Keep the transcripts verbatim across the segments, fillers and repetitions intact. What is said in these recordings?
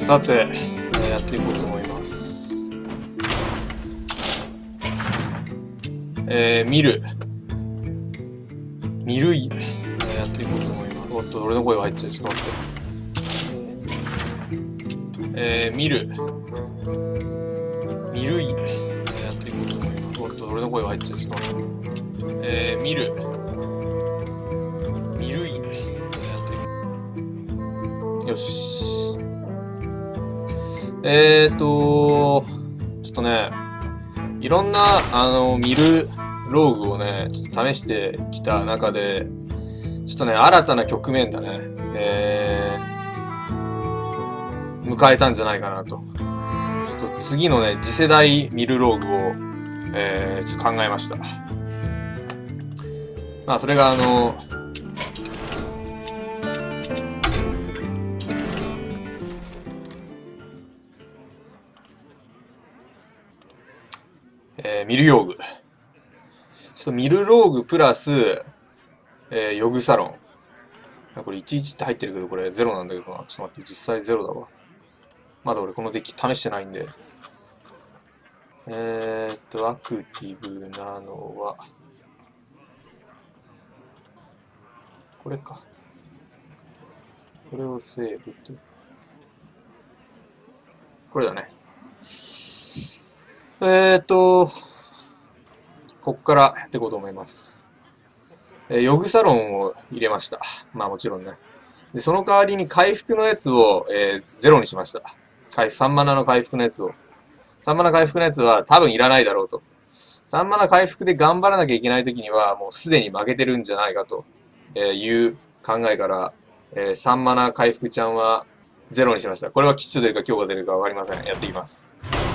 さて、えー、やっていこうと思います。えー、見る。見るい、えー、やっていこうと思います。おっと、俺の声が入っちゃう。ちょっと待って。えー、見る。見るい、えー、やっていこうと思います。おっと、俺の声が入っちゃう。ちょっと待って。えー、見る。見るい、えー、やっていこう。よし。えーとちょっとね、いろんな、あの、見るローグをね、ちょっと試してきた中で、ちょっとね、新たな局面だね、えー、迎えたんじゃないかなと。ちょっと次のね、次世代見るローグを、えー、ちょっと考えました。まあ、それがあの、えー、ミルヨーグ。ちょっとミルローグプラス、えー、ヨグサロン。これいちいちって入ってるけど、これゼロなんだけどな。ちょっと待って、実際ゼロだわ。まだ俺このデッキ試してないんで。えーっと、アクティブなのは、これか。これをセーブと。これだね。えーっと、こっからやっていこうと思います。えー、ヨグサロンを入れました。まあもちろんね。で、その代わりに回復のやつを、えー、ゼロにしました。回復、さんマナの回復のやつを。さんマナ回復のやつは多分いらないだろうと。さんマナ回復で頑張らなきゃいけないときにはもうすでに負けてるんじゃないかという考えから、えー、さんマナ回復ちゃんはゼロにしました。これは吉と出るか強が出るかわかりません。やっていきます。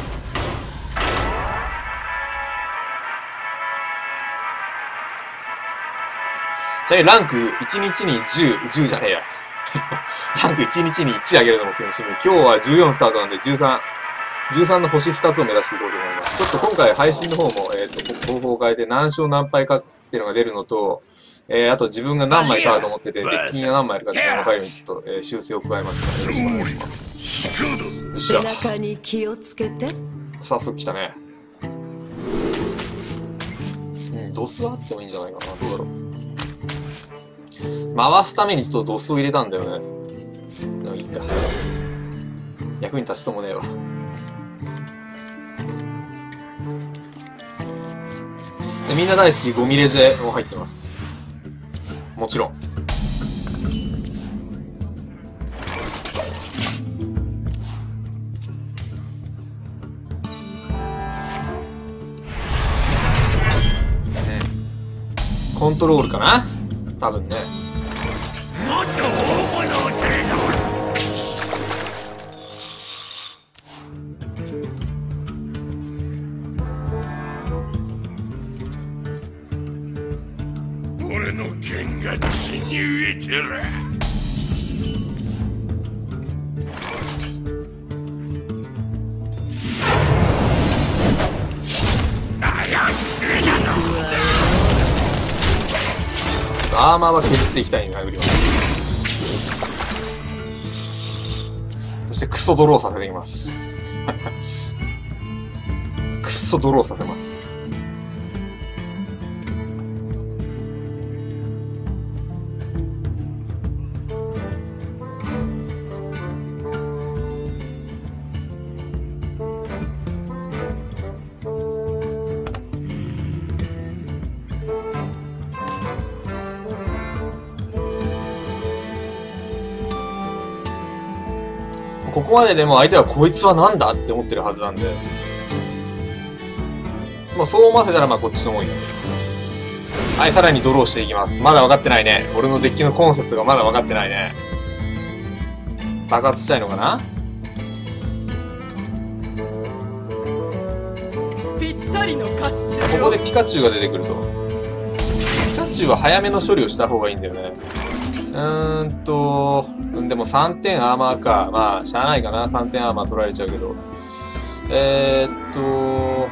じゃあランクいちにちにじゅう、じゅうじゃねえや。ランクいちにちにいち上げるのも気にしてみる。今日はじゅうよんスタートなんでじゅうさん、じゅうさんの星ふたつを目指していこうと思います。ちょっと今回配信の方も、えっと、方法を変えて何勝何敗かっていうのが出るのと、えー、あと自分が何枚かと思ってて、デッキが何枚あるかっていうのが分かるようにちょっと、えー、修正を加えました。よろしくお願いします。よっしゃ。 背中に気をつけて。 早速来たね。うん、ドスはあってもいいんじゃないかな。どうだろう。回すためにちょっとドスを入れたんだよね。でもいいか。役に立ちともねえわ。でみんな大好きゴミレジェも入ってます。もちろん。コントロールかな多分ね。 俺の剣が血に飢えてる。 アーマーは削っていきたいんだ、殴りは。そしてクソドローさせていきます。クソドローさせます。ここまででも相手はこいつはなんだって思ってるはずなんで。まあそう思わせたらまあこっちのもんよ。はい、さらにドローしていきます。まだ分かってないね。俺のデッキのコンセプトがまだ分かってないね。爆発したいのかな？ ぴったりの甲冑。 ここでピカチュウが出てくると。ピカチュウは早めの処理をした方がいいんだよね。うーんと、でもさんてんアーマーか。まあ、しゃあないかな。さんてんアーマー取られちゃうけど。えーっと、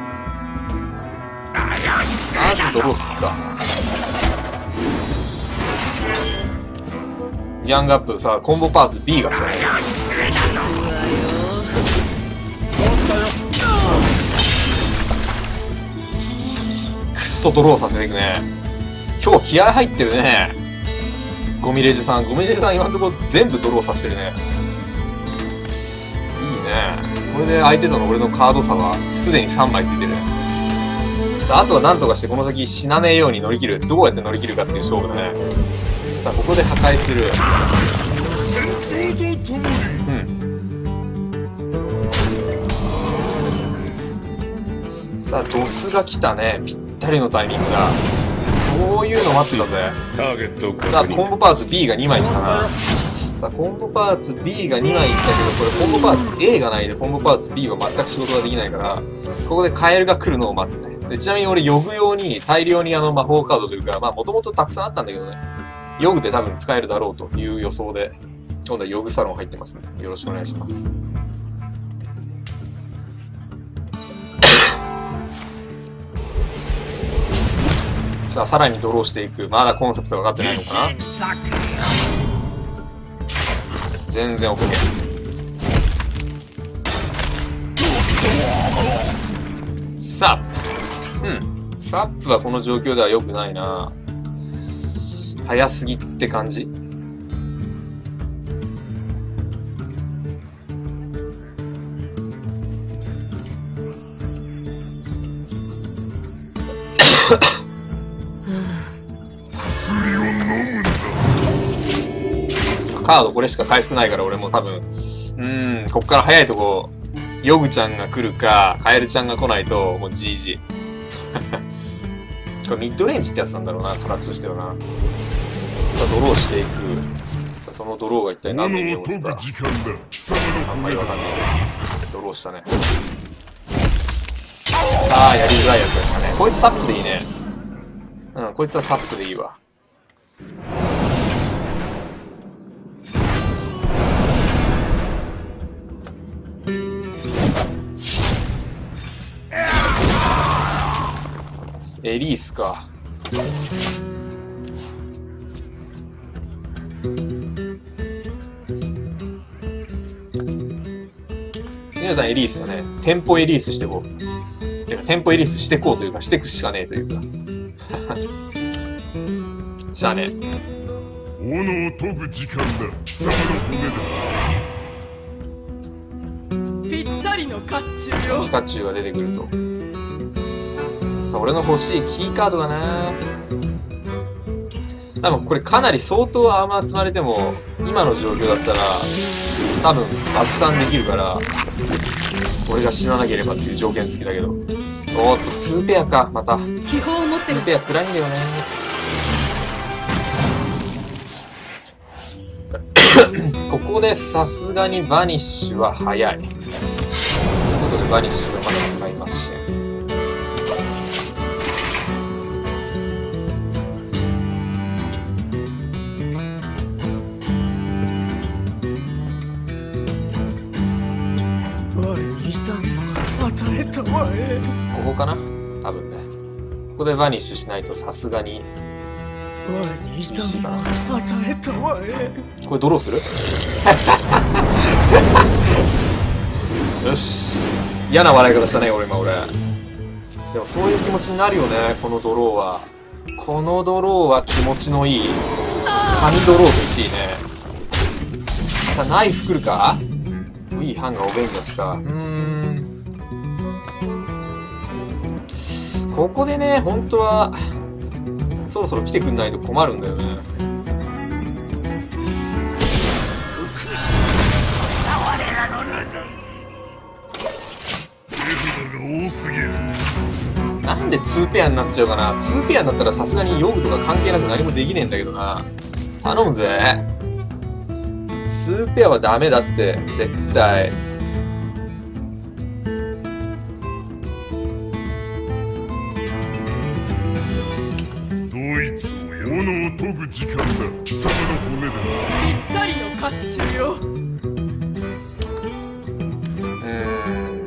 まずドローすっか。ギャングアップさ、コンボパーツ B が来たね。 そドローさせていくね。今日気合入ってるね。ゴミレジさん。ゴミレジさん今んとこ全部ドローさせてるね。いいね。これで相手との俺のカード差はすでにさんまいついてる。さあ、あとは何とかしてこの先死なねえように乗り切る。どうやって乗り切るかっていう勝負だね。さあ、ここで破壊する。うん。さあ、ドスが来たね。ぴったりのタイミングだ。そういうの待ってたぜ。さあ、コンボパーツ ビー がにまい来たな。さあ、コンボパーツ ビー がにまい来たけど、これコンボパーツ エー がないで、コンボパーツ ビー は全く仕事ができないから、ここでカエルが来るのを待つね。でちなみに俺、ヨグ用に大量にあの魔法カードというか、まあ、もともとたくさんあったんだけどね。ヨグで多分使えるだろうという予想で、今度はヨグサロン入ってますね。よろしくお願いします。さあ、さらにドローしていく。まだコンセプトが分かってないのかな。全然 OK。 サップ。うん。サップはこの状況では良くないな。早すぎって感じ。カードこれしか回復ないから俺も多分、うーん、こっから早いとこ、ヨグちゃんが来るか、カエルちゃんが来ないと、もう ジージー。これミッドレンジってやつなんだろうな、形としてはな。さあ、ドローしていく。さあ、そのドローが一体何の意味を持つか。あんまりわかんない。ドローしたね。さあ、やりづらいやつでしたね。こいつサップでいいね。うん、こいつはサップでいいわ。エリースか。皆さんエリースだね。テンポエリースしてこう。てか、テンポエリースしてこうというか、してくしかねえというか。しゃあねえ。 斧を研ぐ時間だ。貴様の骨だ。ぴったりの甲冑よ。 ピカチュウが出てくると。さあ、俺の欲しいキーカードだな。多分これかなり相当アーマー積まれても、今の状況だったら、多分爆散できるから、俺が死ななければっていう条件付きだけど。おーっと、ツーペアか、また。 気泡を持ってる。 ツーペア辛いんだよね。ここでさすがにバニッシュは早い。ということでバニッシュはまだ使いません。ここかな多分ね。ここでバニッシュしないとさすがに厳しいかな。これドローするよし。嫌な笑い方したね、俺今俺。でもそういう気持ちになるよね、このドローは。このドローは気持ちのいい神ドローと言っていいね。さあ、ナイフ来るか。いいハンガーオベンジャスか。うーん。ここでね、本当はそろそろ来てくんないと困るんだよね。なんでツーペアになっちゃうかな。ツーペアになったらさすがにヨグとか関係なく何もできねえんだけどな。頼むぜ。ツーペアはダメだって絶対。 斧を研ぐ時間だ。貴様の骨だ。 ぴったりの甲冑よ。 うーん。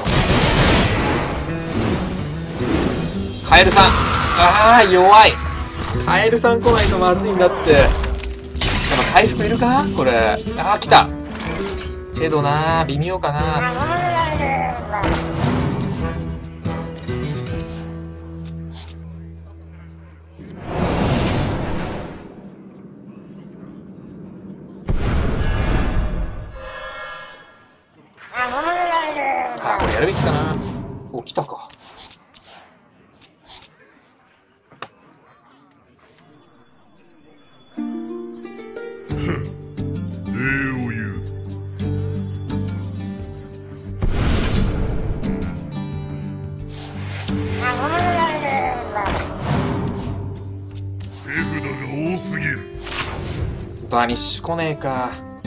カエルさん。ああ、弱い。 カエルさん来ないとまずいんだって。やっぱ回復いるかこれ。あー来たけどなー微妙かな。あーこれやるべきかな。お来たか。バニッシュ来ねえか。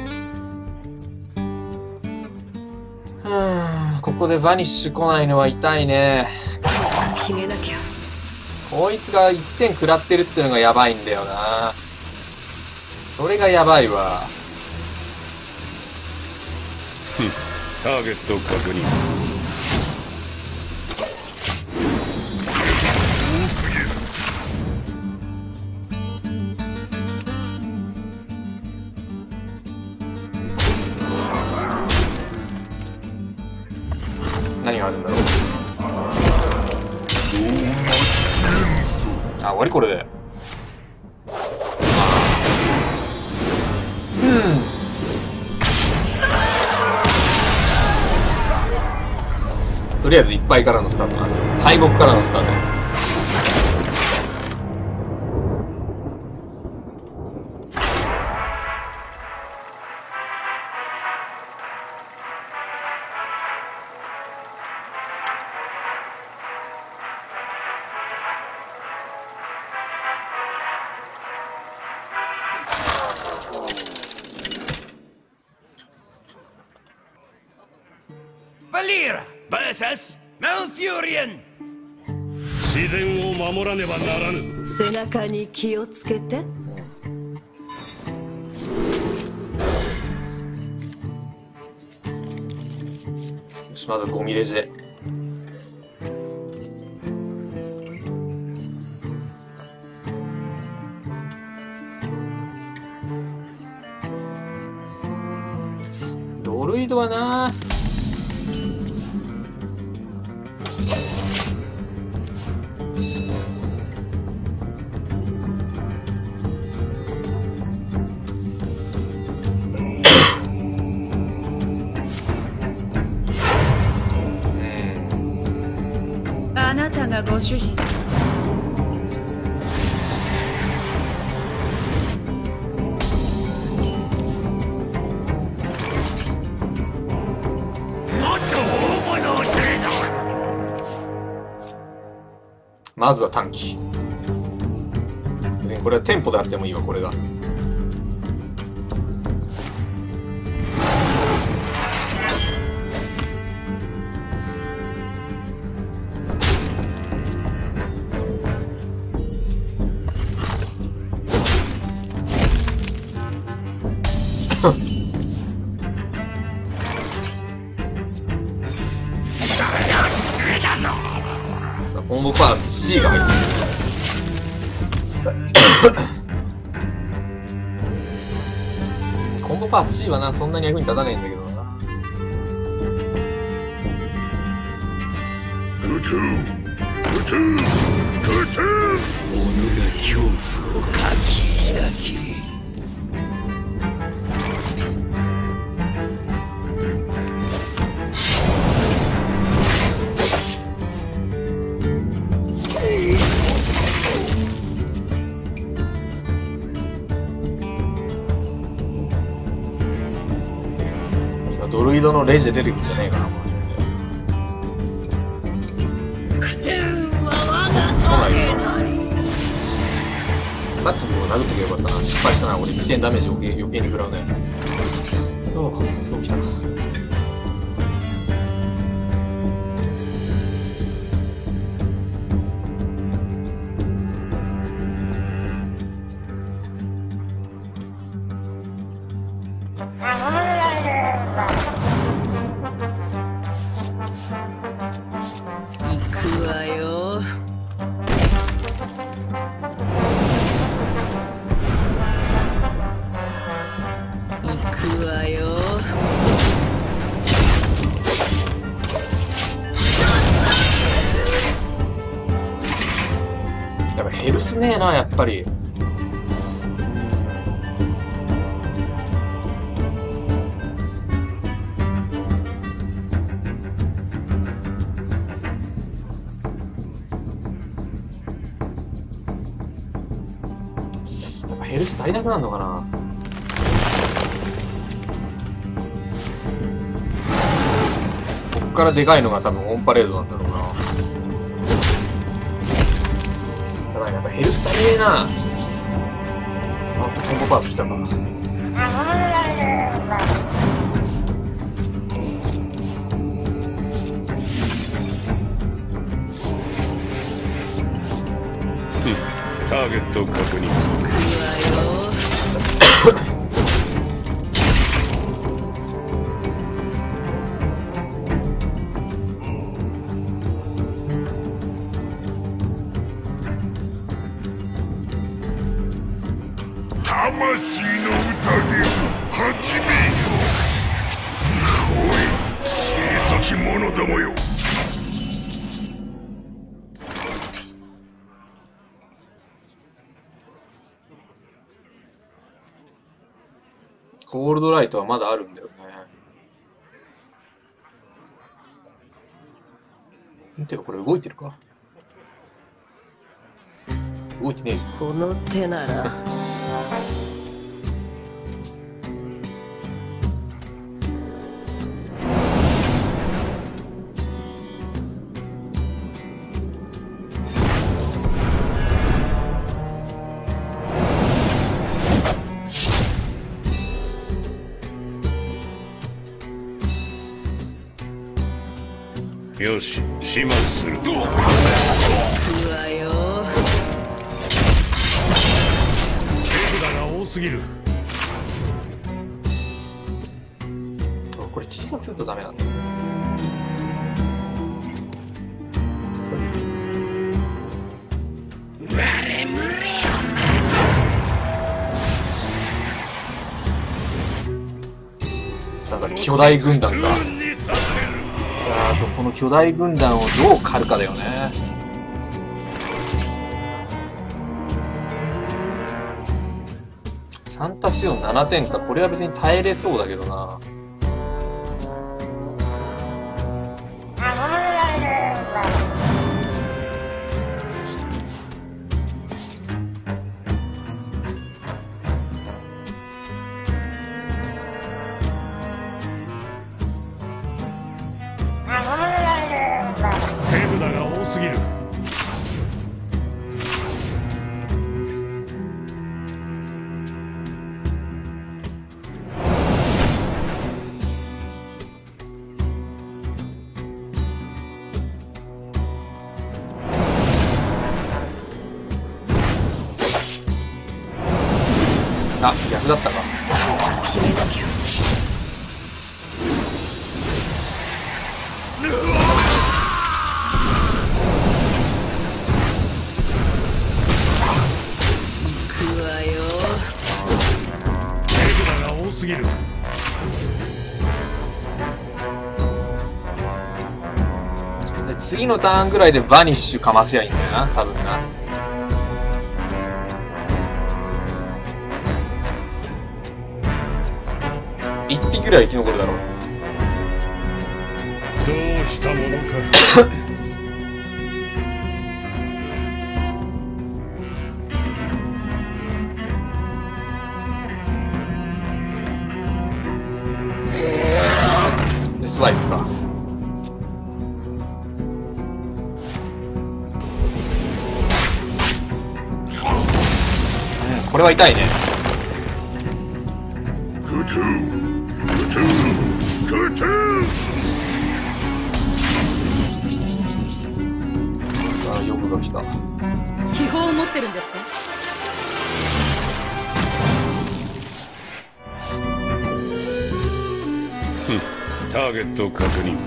うーん、ここでバニッシュ来ないのは痛いね。 決めなきゃ。 こいつがいってん食らってるってのがやばいんだよな。それがやばいわ。 ターゲット確認。 何があるんだろう。あ、終わりこれで。うん。とりあえずいっぱいからのスタートな。敗北からのスタート。 バリーラ ブイエス マンフューリアン。自然を守らねばならぬ。 背中に気をつけて。 よし、まずゴミレジで。ドルイドはなあなたがご主人。 まずは短期。これはテンポであってもいいわ、これが。さあ、コンボパーツ C が入ってる。コンボパーツ C はな、そんなに役に立たないんだけどな。 クトゥークトゥークトゥー。己が恐怖をかき開き。 ドルイドのレジで出てくるんじゃねえかな、これ。さっきの殴っとけばよかったな。失敗したな。俺にてんダメージ余計余計に食らうね。おう、そうきたか。 行くわよ。 ねえな、やっぱり。ヘルス足りなくなるのかな。こっからでかいのが多分オンパレードなんだろうな。やばい、やっぱヘルス足りねえな。あ、コンボパーツ来たか。 ターゲット確認。 魂の宴を始めよ。おい、小さき者どもよ。 コールドライトはまだあるんだよね。てかこれ動いてるか。動いてねえじゃん。 この手ならよし、始末する。 行くわよ。 手札が多すぎる。 これ小さくするとダメなんだ。さあ、巨大軍団か。さあ、あとこの巨大軍団をどう狩るかだよね。さんたすよん、ななてんか。これは別に耐えれそうだけどな。 手札が多すぎる。 あ、逆だったか。 決めなきゃ。行くわよ。 手札が多すぎる。 で次のターンぐらいでバニッシュかませやいいんだよな、多分な。一匹ぐらい生き残るだろう。 どうしたものか。 でスワイプか。うん、これは痛いね。 グトゥグトゥグトゥ。 さあ、ヨブが来た。 秘宝を持ってるんですか？ ターゲット確認。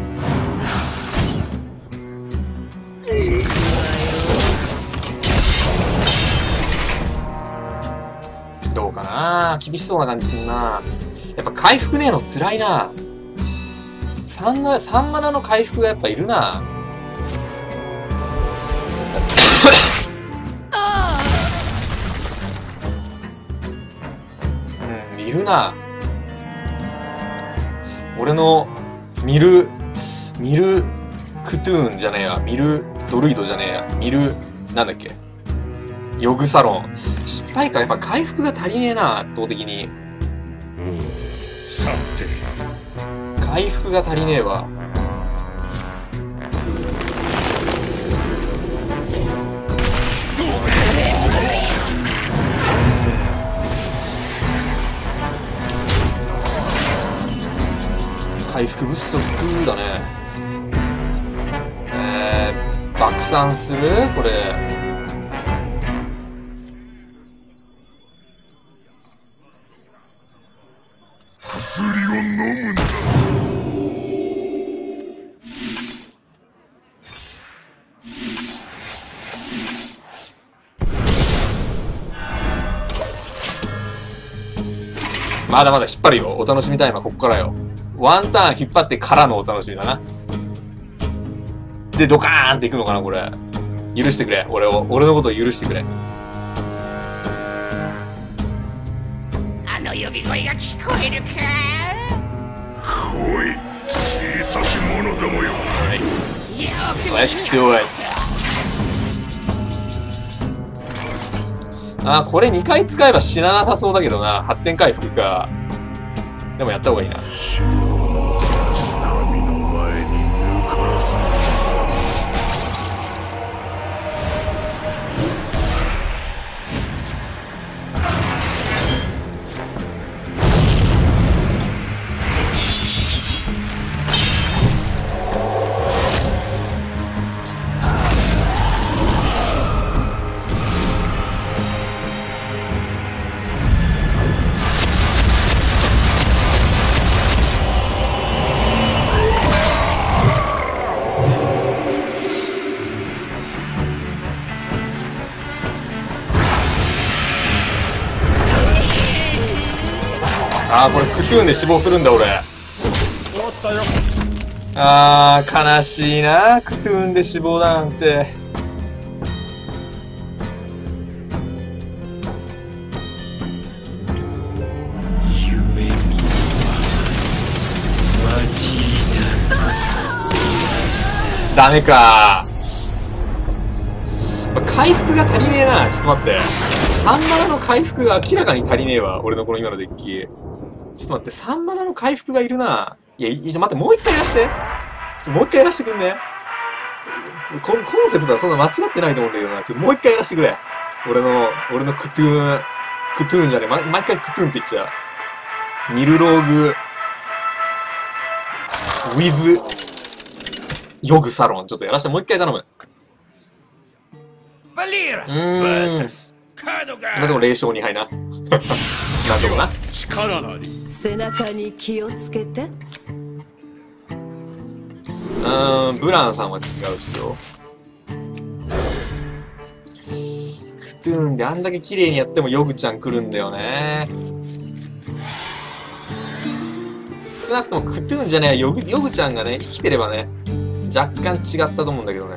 どうかな、厳しそうな感じするな。やっぱ回復ねえのつらいな。さんのさんマナの回復がやっぱいるな。 あいるな。俺のミルミルクトゥーンじゃねえや、ミルドルイドじゃねえや、ミルなんだっけ、ヨグサロン。失敗か。やっぱ回復が足りねえな、圧倒的に。 さて回復が足りねえわ。回復不足だね。えー、爆散するこれ。 薬を飲むんだ。 まだまだ引っ張るよ。お楽しみタイムはこっからよ。ワンターン引っ張ってからのお楽しみだな。で、ドカーンっていくのかな、これ。許してくれ。俺を、俺のことを許してくれ。 あの呼び声が聞こえるか。 来い、小さき者どもよ。 Let's do it. あー、これにかい使えば死ななさそうだけどな。発展回復か。でもやった方がいいな。 神の前に抜かあー、これクトゥーンで死亡するんだ俺。あー、悲しいな。クトゥーンで死亡だなんて。 夢見るは街だ。 ダメか。回復が足りねえな。ちょっと待って。さんマナの回復が明らかに足りねえわ。俺のこの今のデッキ。ちょっと待って、さんマナの回復がいるな。いや、いや、待って、もう一回やらして。ちょ、もう一回やらしてくんね。コン、コンセプトはそんな間違ってないと思うんだけどな。ちょ、もう一回やらしてくれ。俺の、俺のクトゥーン、クトゥーンじゃねえ。ま、毎回クトゥーンって言っちゃう。ニルローグ、ウィズ、ヨグサロン。ちょっとやらして、もう一回頼む。 バリーラうーん。 カードが今でもれい勝に敗な。なんとかな。 力なり背中に気をつけて。 うーん、ブランさんは違うっしょ。クトゥーンであんだけ綺麗にやってもヨグちゃん来るんだよね。少なくともクトゥーンじゃねえヨグ、ヨグちゃんがね、生きてればね、若干違ったと思うんだけどね。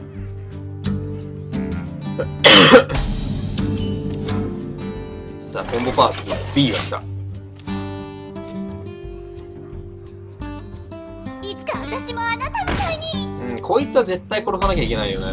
さあ、コンボパーツ B が来た。 いつか私もあなたみたいに。 うん、こいつは絶対殺さなきゃいけないよね。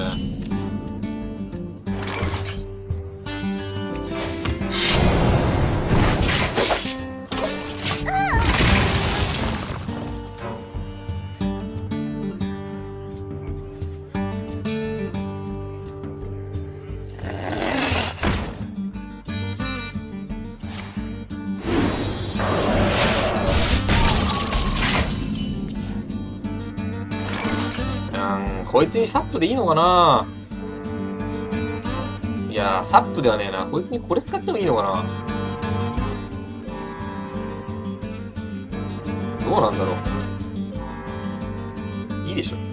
こいつにサップでいいのかな。いやー、サップではねえな。こいつにこれ使ってもいいのかな。どうなんだろう。いいでしょ。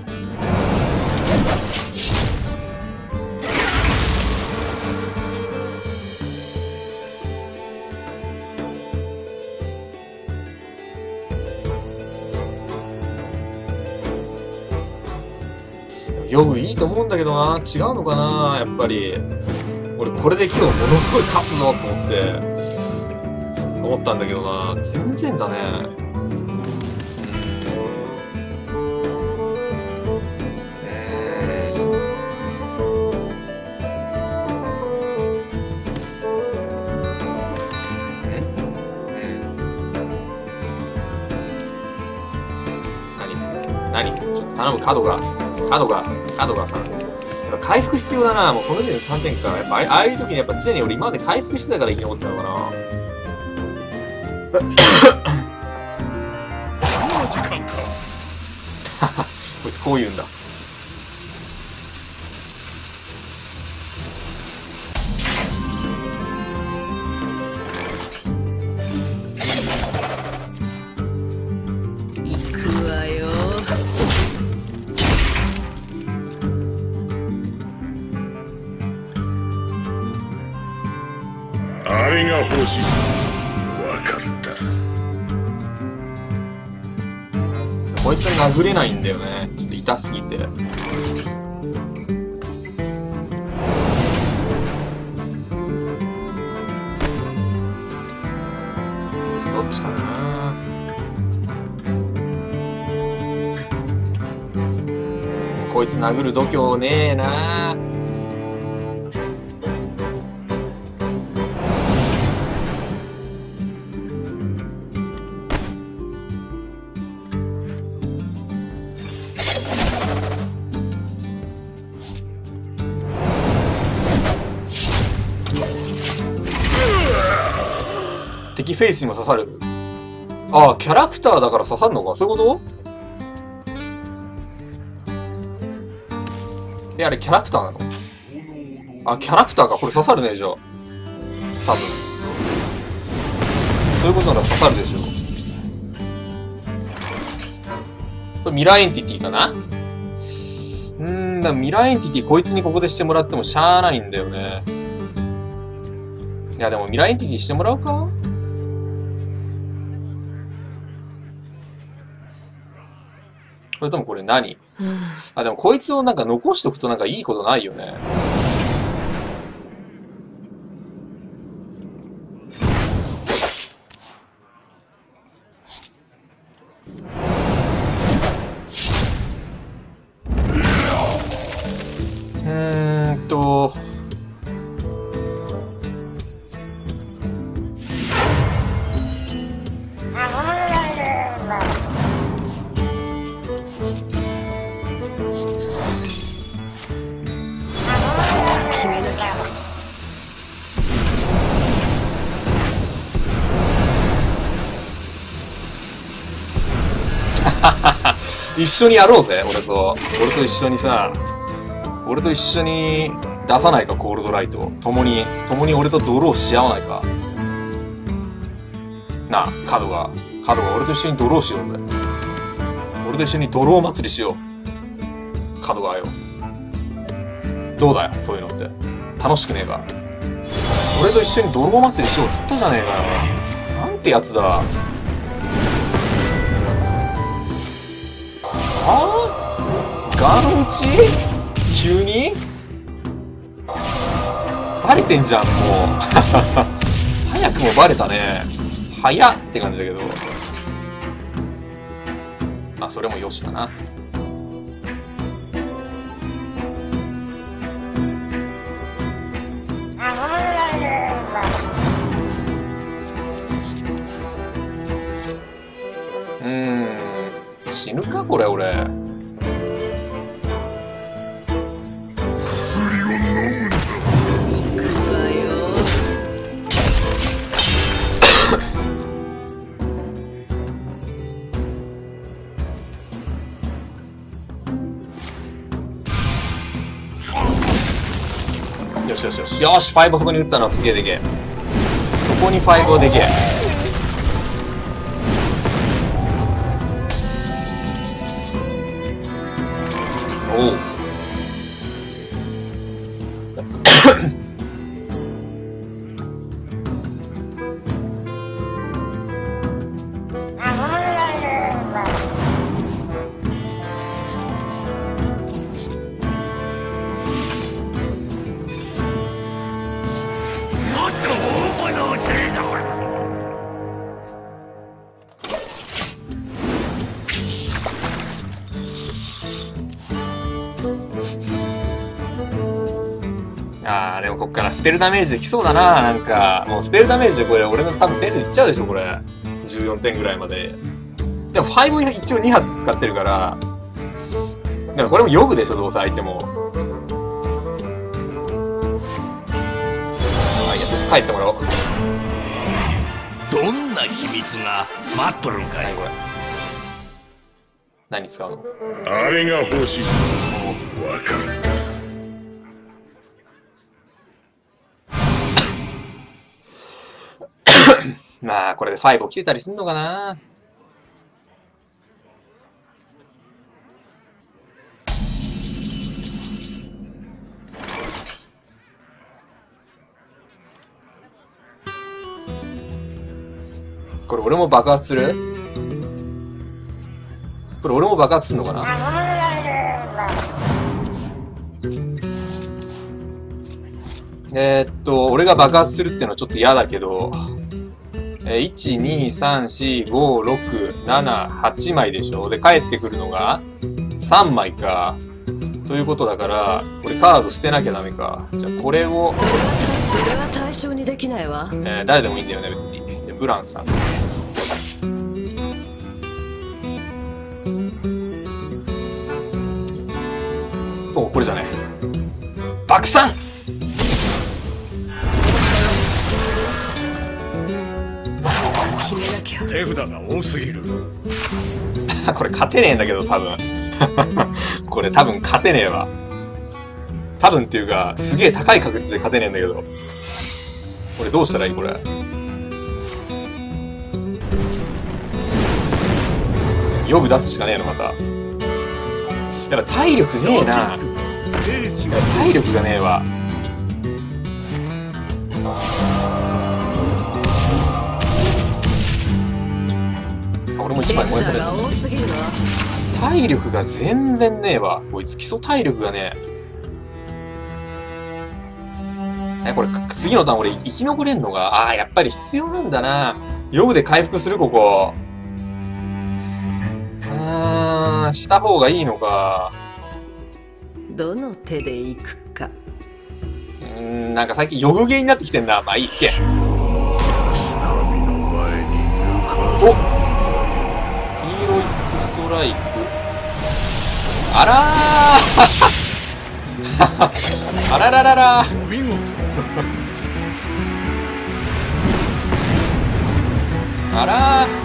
ヨグいいと思うんだけどな。違うのかな、やっぱり。俺これで今日ものすごい勝つぞと思って。 思ったんだけどな。全然だね。何ちょっと頼む、角が角が角がさ、やっぱ回復必要だな。もうこの時点でさんてんか。やっぱああいう時にやっぱ常に俺今まで回復してたから生き残ってたのかな。 もう時間か。 こいつこう言うんだ。 あれが欲しい。分かった。 こいつは殴れないんだよね。ちょっと痛すぎて。どっちかな。こいつ殴る度胸ねえな。敵フェイスにも刺さる。ああ、キャラクターだから刺さるのか。そういうこと？え、あれキャラクターなの？あ、キャラクターか。これ刺さるね、じゃあ。多分。そういうことなら刺さるでしょ。これミラーエンティティかな？うーん、だミラーエンティティこいつにここでしてもらってもしゃあないんだよね。いや、でもミラーエンティティしてもらうか？それともこれ何？あ、でもこいつをなんか残しとくとなんかいいことないよね。うーんと。一緒にやろうぜ、俺と。俺と一緒にさ、俺と一緒に出さないか、コールドライト。共に、共に俺とドローし合わないか。なあ、角が、角が俺と一緒にドローしようぜ。俺と一緒にドロー祭りしよう。角がよ。どうだよ、そういうのって。楽しくねえか。俺と一緒にドロー祭りしようっつったじゃねえかよ。なんてやつだ。あ？ガード打ち？急に？バレてんじゃん、もう。早くもバレたね。早っって感じだけど。あ、それもよしだな。うーん。死ぬかこれ俺。 薬を飲むんだ。 よしよしよしよし、ファイブそこに打ったのはすげえでけえ。そこにファイブをでけえ。おうっからスペルダメージできそうだな。なんか、もうスペルダメージでこれ、俺の多分点数いっちゃうでしょ、これ。じゅうよんてんぐらいまで。でも、ごを一応に発使ってるから、だからこれもヨグでしょ、どうせ相手も。あ、いや、帰ってもらおう。 どんな秘密が待っとるんかい。 何これ。何使うの？ あれが欲しい。わかる。 まあ、これでご起きてたりすんのかな。これ俺も爆発する？これ俺も爆発するのかな。えー、っと、俺が爆発するっていうのはちょっと嫌だけど、いち、に、さん、し、ご、ろく、なな、はちまいでしょ。で、帰ってくるのがさんまいか。ということだから、これカード捨てなきゃダメか。じゃあこれを。 それは、それは対象にできないわ。 えー、誰でもいいんだよね、別に。じゃあブランさん。お、これじゃね。爆散手札が多すぎる。 これ勝てねえんだけど、多分。これ多分勝てねえわ。多分っていうか、すげえ高い確率で勝てねえんだけど。これどうしたらいいこれ。ヨグ出すしかねえの、また。やっぱ体力ねえな。体力がねえわ。俺も一枚燃やされる。体力が全然ねえわ。こいつ基礎体力がねえ。え、これ次のターン俺生き残れんのが、ああ、やっぱり必要なんだな。ヨグで回復する、ここ。うーん、した方がいいのか。 どの手で行くか。 うーん、なんか最近ヨグゲーになってきてんな。まあいいっけ。おっ、ストライク。あらーあららららあらー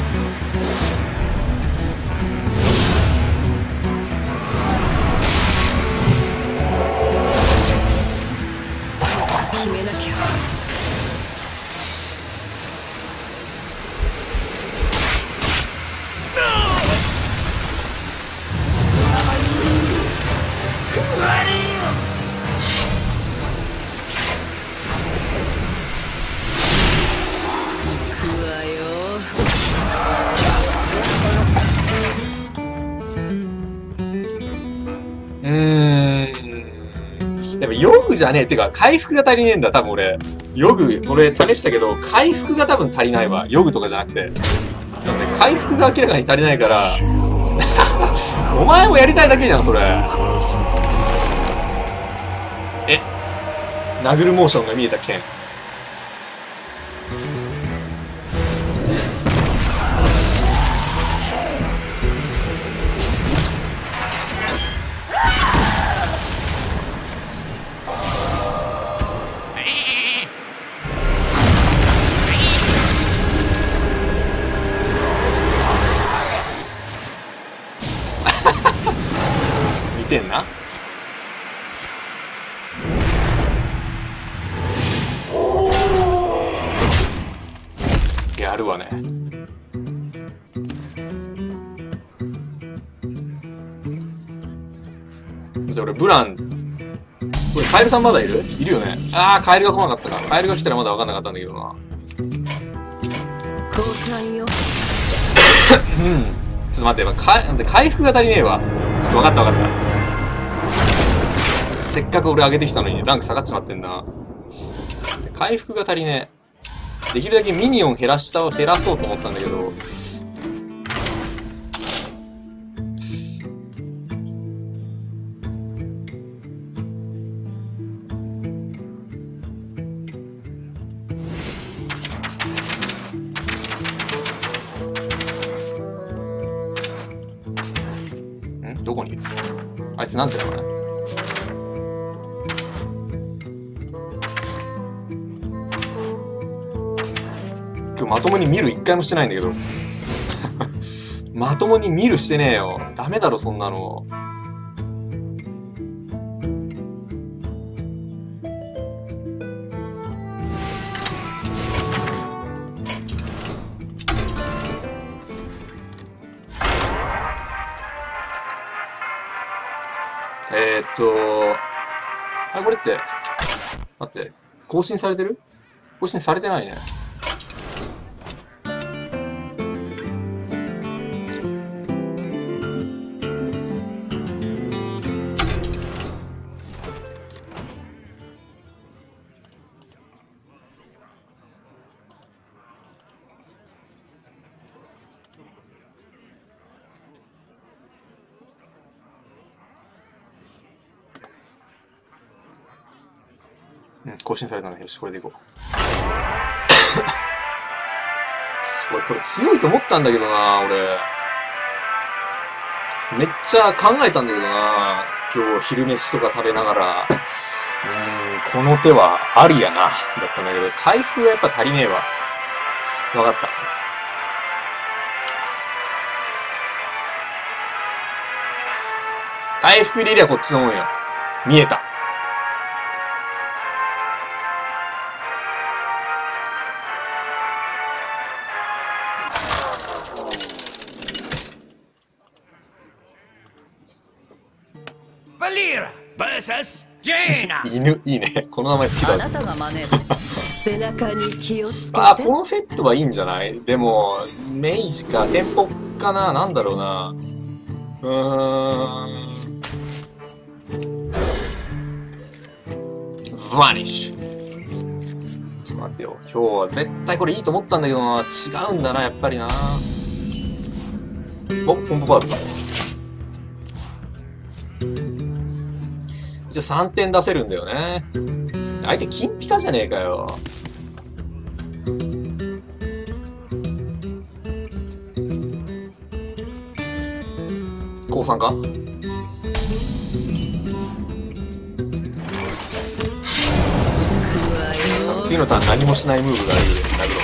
決めなきゃ。 うーん。やっぱヨグじゃねえ。ってか、回復が足りねえんだ、多分俺。ヨグ、俺試したけど、回復が多分足りないわ。ヨグとかじゃなくて。なので、回復が明らかに足りないから、お前もやりたいだけじゃん、それ。え、殴るモーションが見えた剣。見てんな。やるわね。じゃあ俺ブラン、これカエルさんまだいる？いるよね。ああ、カエルが来なかったか。カエルが来たらまだ分かんなかったんだけどな。 コースナインよ。 うん。ちょっと待って、か回復が足りねえわ。ちょっと分かった分かった。せっかく俺上げてきたのにランク下がっちまってんな。回復が足りねえ。できるだけミニオン減らした減らそうと思ったんだけど。 こにいる？あいつなんて名前？今日まともに見る一回もしてないんだけど。まともに見るしてねえよ。ダメだろ、そんなの。えーっと、あれこれって、待って、更新されてる？更新されてないね。うん、更新されたね。よし、これでいこう。俺、これ強いと思ったんだけどな、俺。めっちゃ考えたんだけどな、今日昼飯とか食べながら。うーん、この手はありやな、だったんだけど、回復がやっぱ足りねえわ。わかった。回復入れりゃこっちのもんよ。見えた。 バリーラ ブイエス ジェーナ。 犬、いいね。この名前好きだし。 あなたが招いた。背中に気をつけて。 あ、このセットはいいんじゃない？でも、明治か、テンポかな、なんだろうな。うーん。バニッシュ。ちょっと待ってよ。今日は絶対これいいと思ったんだけどな。違うんだな、やっぱりな。お、コンボパーツだ。一応さんてん出せるんだよね。相手金ピカじゃねえかよ。降参か？次のターン何もしないムーブがいい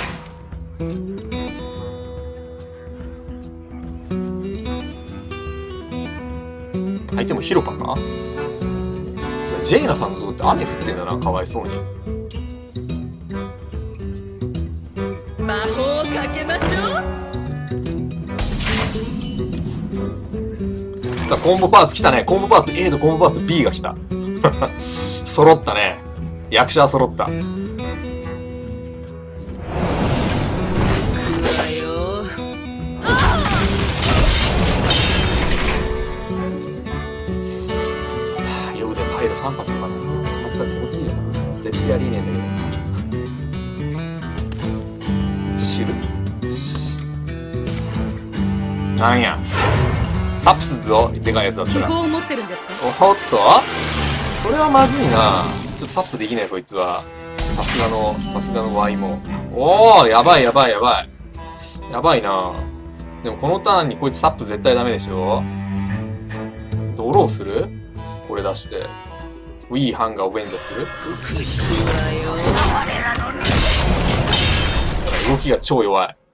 んだけど。相手もヒロパか？ジェイナさんのとこって雨降ってんだな、かわいそうに。 魔法をかけましょう。 さあ、コンボパーツ来たね。コンボパーツ A とコンボパーツ B が来た。揃ったね。役者は揃った。さん発かな。なんか気持ちいいよな。絶対ありえねえんだけど。知る。なんや。サプスぞ、でかいやつだったら。 気泡を持ってるんですか？ おほっとそれはまずいな。ちょっとサップできねえ、こいつは。さすがの、さすがの Y も。おー、やばいやばいやばい。やばいな。でもこのターンにこいつサップ絶対ダメでしょ。ドローする？これ出して。いいハンガーをベンジャーする？動きが超弱い。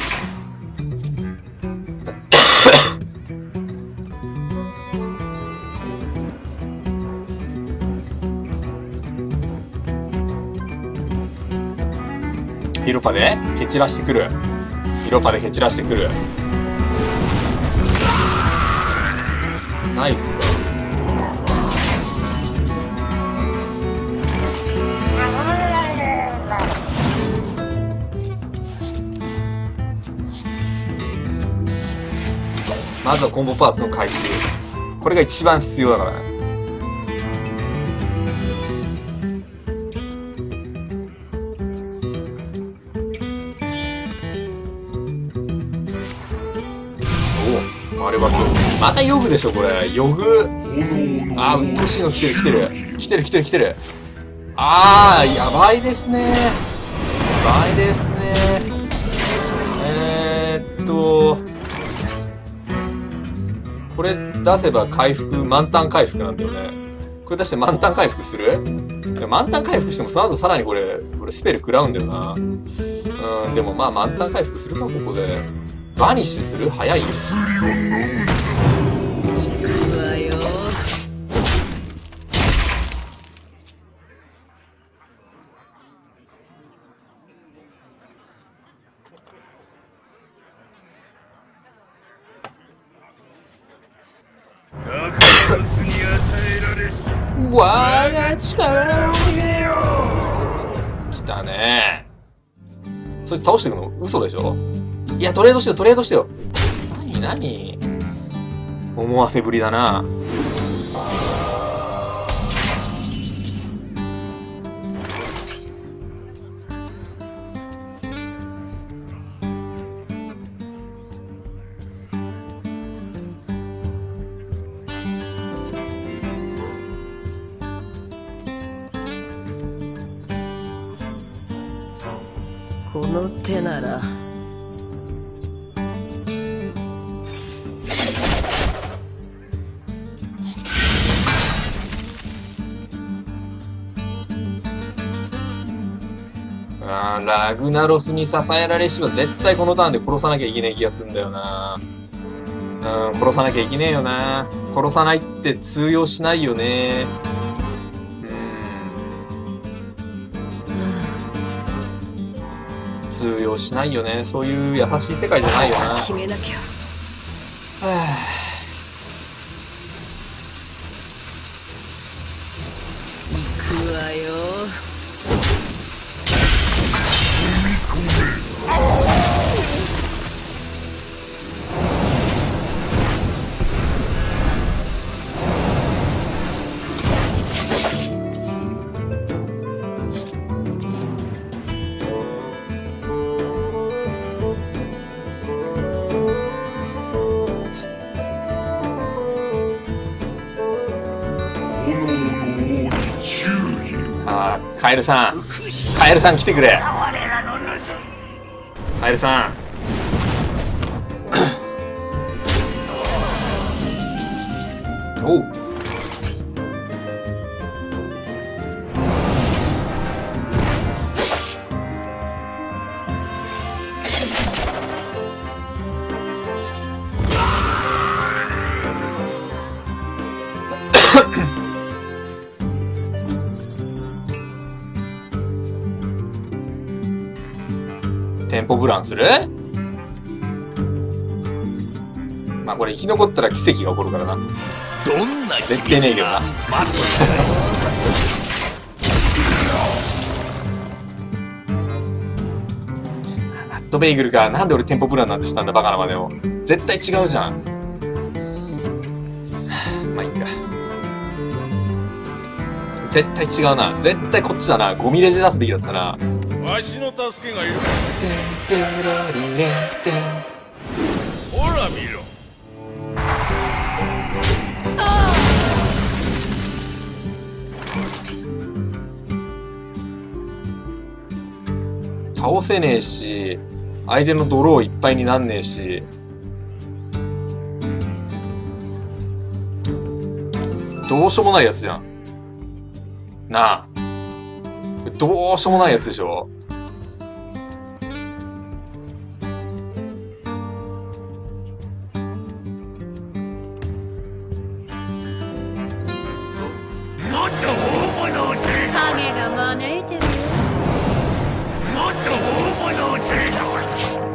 ヒロパで蹴散らしてくる。ヒロパで蹴散らしてくる。ナイフか。まずはコンボパーツの回収。これが一番必要だからね。おお、あれはまたヨグでしょこれ。ヨグ。あー、うっとうしいの来てる来てる来てる来てる来てる。あー、やばいですね。やばいですね。えーっとこれ出せば回復、満タン回復なんだよね。これ出して満タン回復する？満タン回復してもその後さらにこれ、これスペル食らうんだよな。うん、でもまあ満タン回復するか、ここで。バニッシュする？早いよ。 行くわよ。 我が力を入れよう。来たね。それ倒していくの嘘でしょ？いや、トレードしてよ、トレードしてよ。なになに思わせぶりだな。 この手ならあー、ラグナロスに支えられしは絶対このターンで殺さなきゃいけない気がするんだよな。うん、殺さなきゃいけねえよな。殺さないって通用しないよね。うん。通用しないよね。そういう優しい世界じゃないよな。 決めなきゃ。 はあ、 行くわよ。 あー、カエルさん、カエルさん来てくれ。カエルさん。おう。テンポブランする？まあこれ生き残ったら奇跡が起こるからな。 どんな絶対ねえけどな。 待ってください。 ナットベイグルか。なんで俺テンポブランなんてしたんだ、バカなまでも。絶対違うじゃん。まあいいか。絶対違うな。絶対こっちだな。ゴミレジ出すべきだったな。 わしの助けがいる。ほら見ろ。 倒せねえし、相手のドローいっぱいになんねえし。どうしようもないやつじゃん。なあ。どうしようもないやつでしょ。 影が招いてるよ。 もっと大物を連れてこい。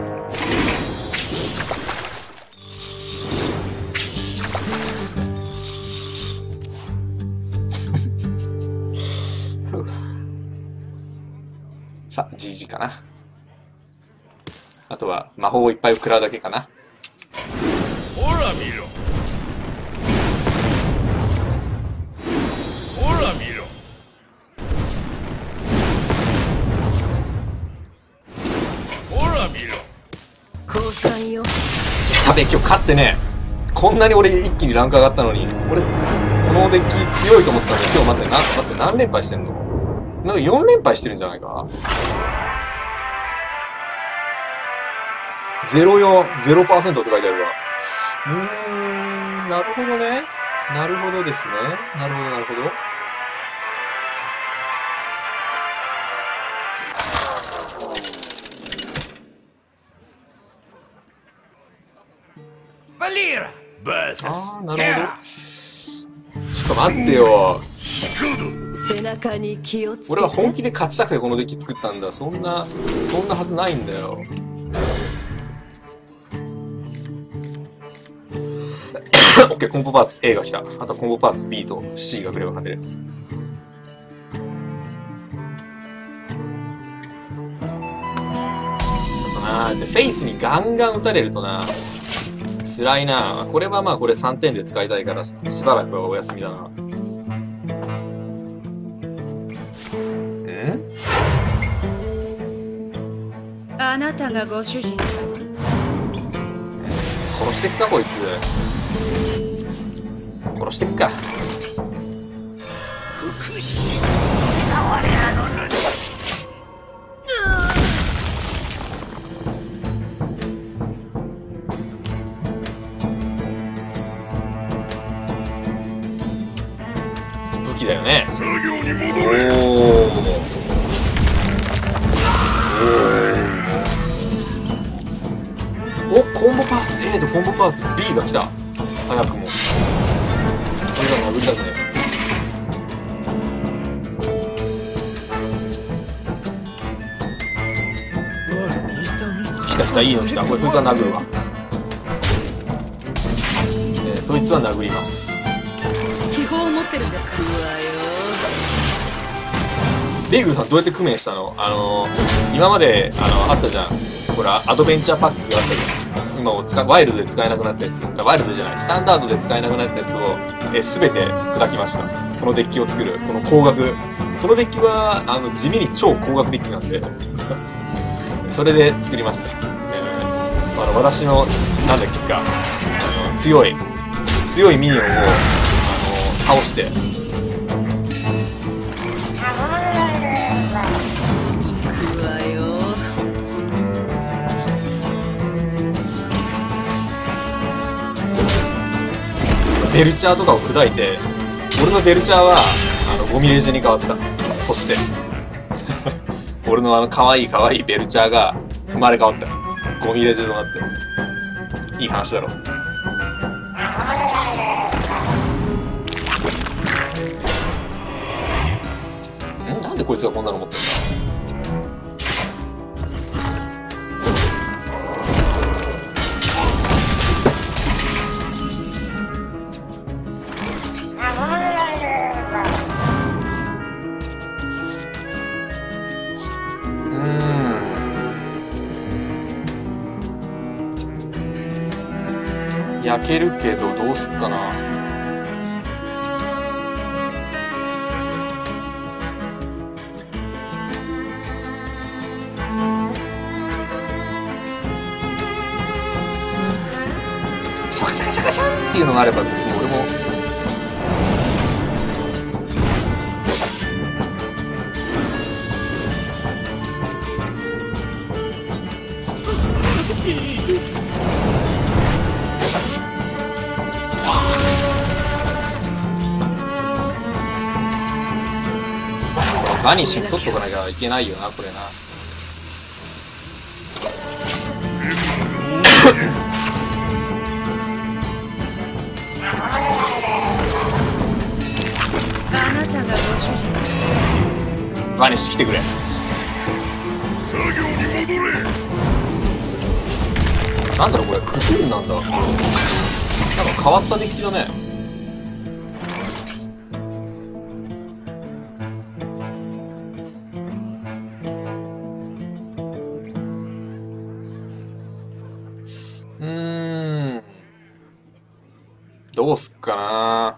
さあ、ジージー かな。あとは魔法をいっぱい食らうだけかな。 ほら見ろ。ほら見ろ。ほら見ろ。 降参よ。 やべえ、今日勝ってね。こんなに俺一気にランク上がったのに。俺、このデッキ強いと思ったのに、今日待って、な、待って、何連敗してんの？なんかよん連敗してるんじゃないか？ ゼロよん、ゼロパーセント って書いてあるわ。うーん。 なるほどね。なるほどですね。なるほど、なるほど。 バリーラ ブイエスああ、なるほど。ちょっと待ってよ。 背中に気をつけて。 俺は本気で勝ちたくてこのデッキ作ったんだ。そんな、そんなはずないんだよ。オッケー、コンボパーツ A が来た。あとコンボパーツ B と C が来れば勝てる。あとなー、でフェイスにガンガン打たれるとな、辛いな。これはまあこれさんてんで使いたいからしばらくはお休みだな。 あなたがご主人様。 殺してっかこいつ。殺してっか。 福祉哀れあのぬ武器だよね。 作業に戻れ。 おお。お、コンボパーツ A とコンボパーツ B が来た。早くも。それが殴りたくね。来た来た、いいの来た。これそいつは殴るわ。えー、そいつは殴ります。 気泡を持ってるんですか。 レイグルさんどうやって工面したの？あのー、今まであのあったじゃん。ほらアドベンチャーパックがあったじゃん。今も使ワイルドで使えなくなったやつ、ワイルドじゃない、スタンダードで使えなくなったやつをえ全て砕きました。このデッキを作るこの高額、このデッキはあの地味に超高額デッキなんでそれで作りました。えー、あの私のなんだっけかあの強い強いミニオンをあの倒して。ベルチャーとかを砕いて、俺のベルチャーはあのゴミレジに変わった。そして俺のあの可愛い可愛いベルチャーが生まれ変わった。ゴミレジとなって。いい話だろ。ん？なんでこいつがこんなの持ってんだ？焼けるけどどうすっかな。シャカシャカシャカシャンっていうのがあれば別に俺もバニッシュに取っとかなきゃいけないよな、これな。 あなたがご主人。 バニッシュ来てくれ。 作業に戻れ。 なんだろうこれ、クトゥーンなんだ。なんか変わったデッキだね。うーん。どうすっかな。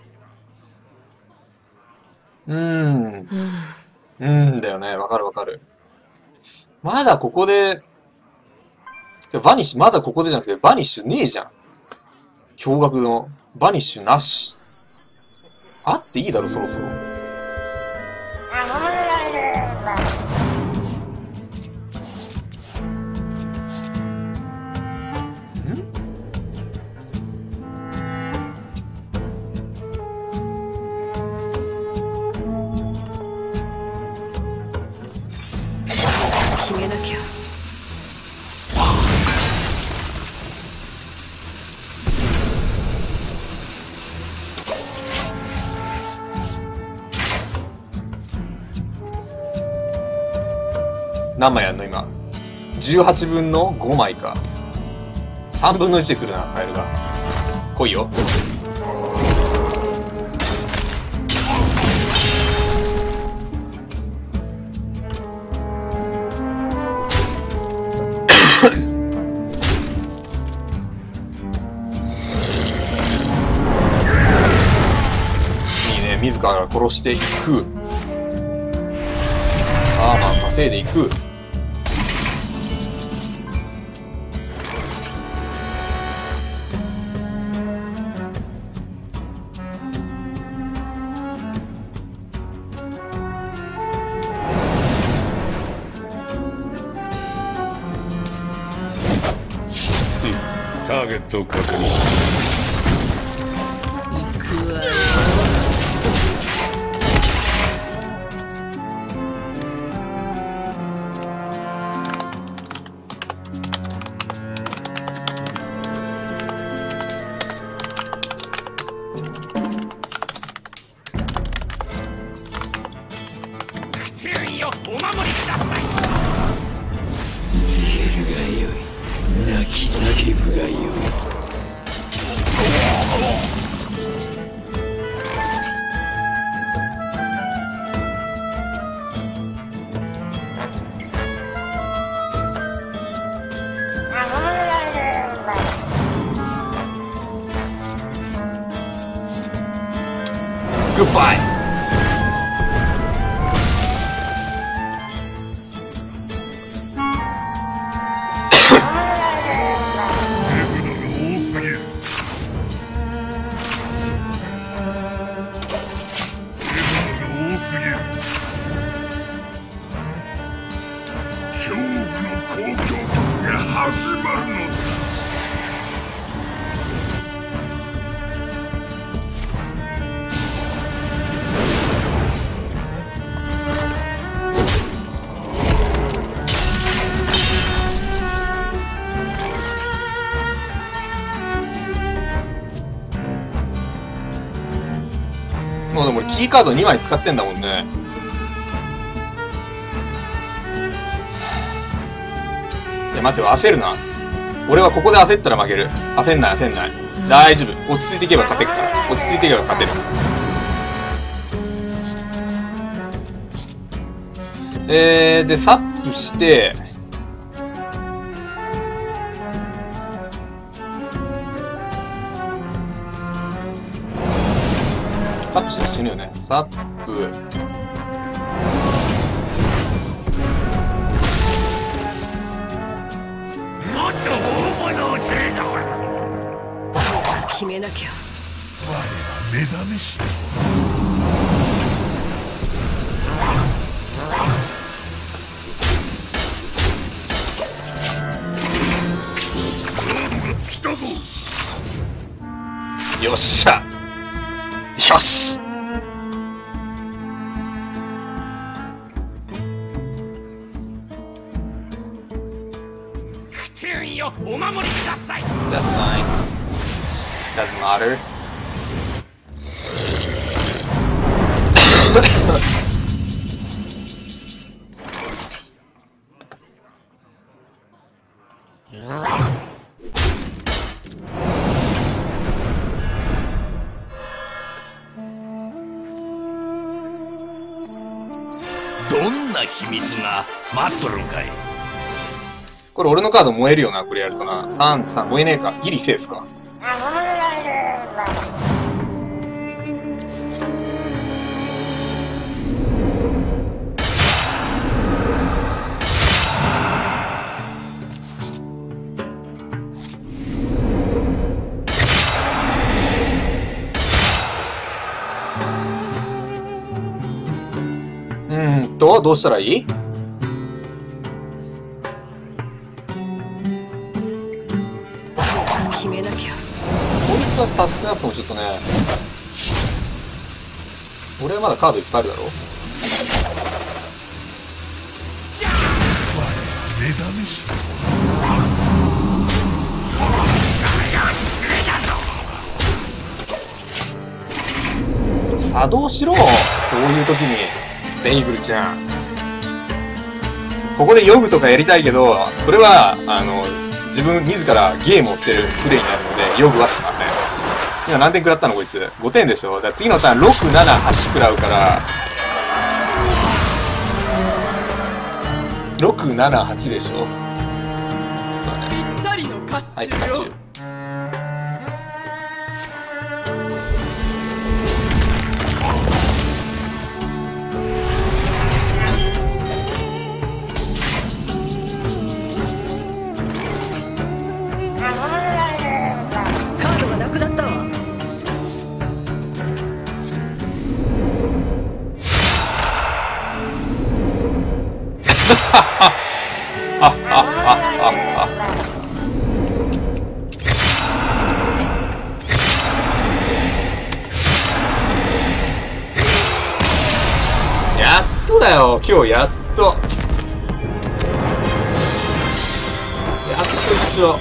うーん。うーんだよね。わかるわかる。まだここで、バニッシュ、まだここでじゃなくて、バニッシュねえじゃん。驚愕の。バニッシュなし。あっていいだろ、そろそろ。 何枚やんの今。じゅうはちぶんのごまいか。さんぶんのいちで来るな、カエルが。来いよ。いいね、自ら殺していく。アーマー稼いでいく。 ターゲット確認。 行くわよ。 クトゥーンよ、お守りください。 逃げるがよい。泣き叫ぶがよい。 グッバイ。もうでも俺キーカードにまい使ってんだもんね。いや待てよ、焦るな。俺はここで焦ったら負ける。焦んない焦んない。大丈夫。落ち着いていけば勝てるから。落ち着いていけば勝てる。えー、で、サップして、サップしたら死ぬよね。サップ。 もっと大物を連れてこい。 決めなきゃ。 目覚めし来たぞ。 よっしゃ。よし。 クトゥーンよ、お守りください。 That's fine. Doesn't matter. どんな秘密が待っとるんかい。 これ俺のカード燃えるよな、これやるとな。さん、さん、燃えねえか。ギリセーフか。うーんと、どうしたらいい？ 決めなきゃ。 こいつはタスクアップもちょっとね。俺はまだカードいっぱいあるだろ。 目覚めし作動しろ、そういう時にベイグルちゃん。 ここでヨグとかやりたいけど、それは、あの、自分自らゲームをしてるプレイになるので、ヨグはしません。今何点食らったのこいつ。ごてんでしょ。だから次のターンろく、なな、はち食らうから、ろく、なな、はちでしょ。そうだね。 ぴったりの甲はい、 冑よ。 カチュカードがなくなったわ。 やっとだよ、今日やっと。やっと一緒。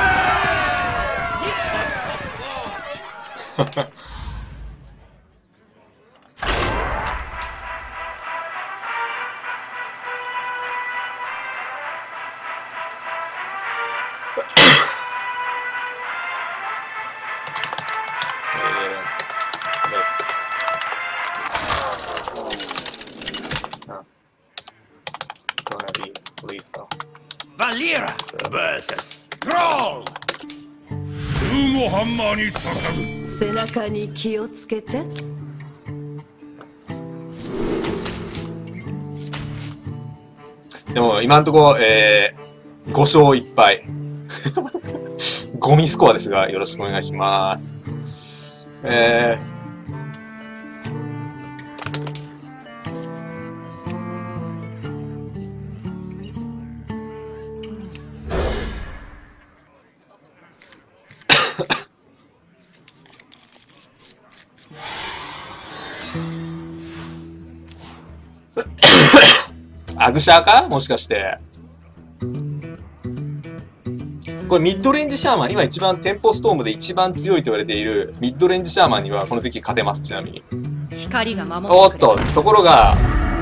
バリラ ブイエス トロール。 トゥーゴハンマーに捧ぐ。 背中に気をつけて。 でも今んとこ、えー、ご勝いっぱい。ゴミスコアですが、よろしくお願いします。えー、アグシャーかもしかして。これミッドレンジシャーマン、今一番テンポストームで一番強いと言われているミッドレンジシャーマンにはこの敵勝てます、ちなみに。 光が守おっってくれる。 と、ところが、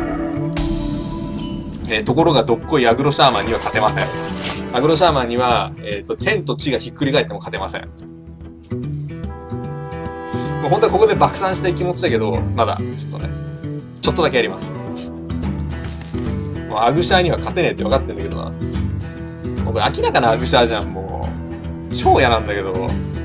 えー、ところがどっこいアグロシャーマンには勝てません。アグロシャーマンには、えっと、天と地がひっくり返っても勝てません。もう本当はここで爆散したい気持ちだけど、まだ、ちょっとね、ちょっとだけやります。もうアグシャーには勝てねえって分かってんだけどな。もうこれ明らかなアグシャーじゃん、もう。超嫌なんだけど。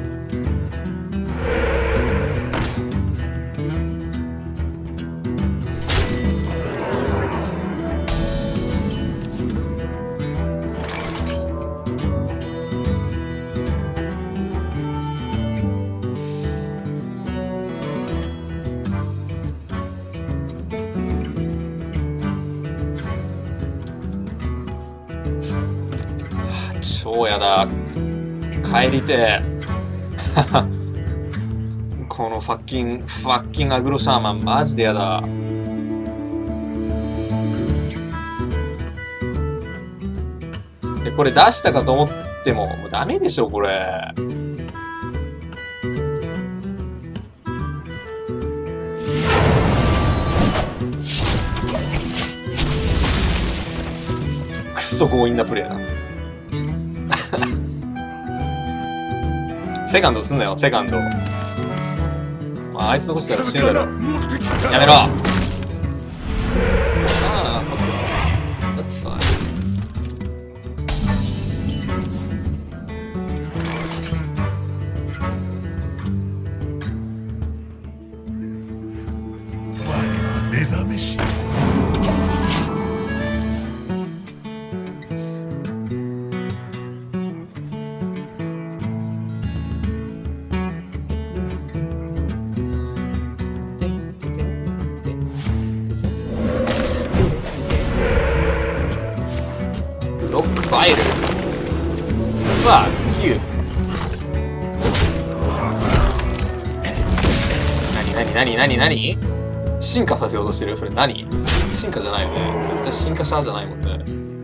超やだ。帰りてこのファッキンファッキンアグロシャーマンマジでやだ。でこれ出したかと思ってももうダメでしょこれ。くっそ強引なプレイな。セカンドすんなよ、セカンド。まあ、あいつ残したら死ぬだろ。やめろ。ああ、オッケー。That's fine。 目覚めし。 ロックファイル。うわ、きゅう。なになになになになに進化させようとしてるそれ何進化じゃないよね。絶対進化シャーじゃないもんね。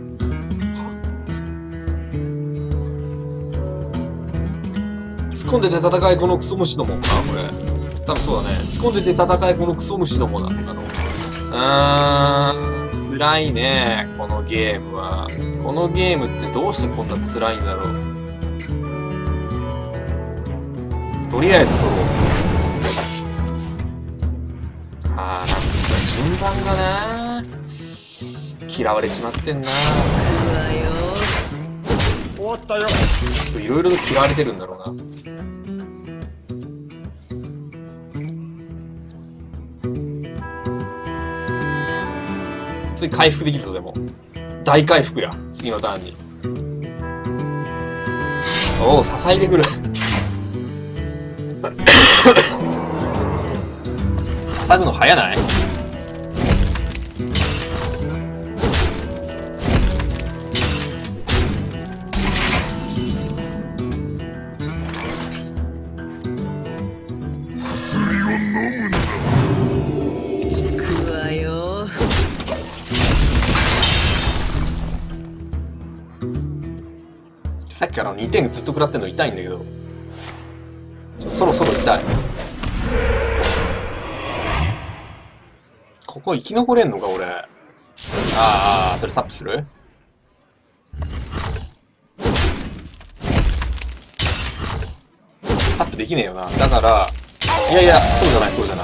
突っ込んでて戦いこのクソ虫ども。あ、これ。多分そうだね。突っ込んでて戦いこのクソ虫どもだ。あの、うーん。 辛いね、このゲームは。このゲームってどうしてこんな辛いんだろう。とりあえず取ろう。あー、なんつった、順番がな、嫌われちまってんな。 終わったよ。 いろいろと嫌われてるんだろうな。次回復できるぞ。でも大回復や、次のターンに。おお、支えてくる。刺ぐの早ない？さっきからにてんずっと食らってんの痛いんだけど、ちょそろそろ痛い。ここ生き残れんのか俺。ああ、それサップする？サップできねえよな。だからいやいや、そうじゃないそうじゃない。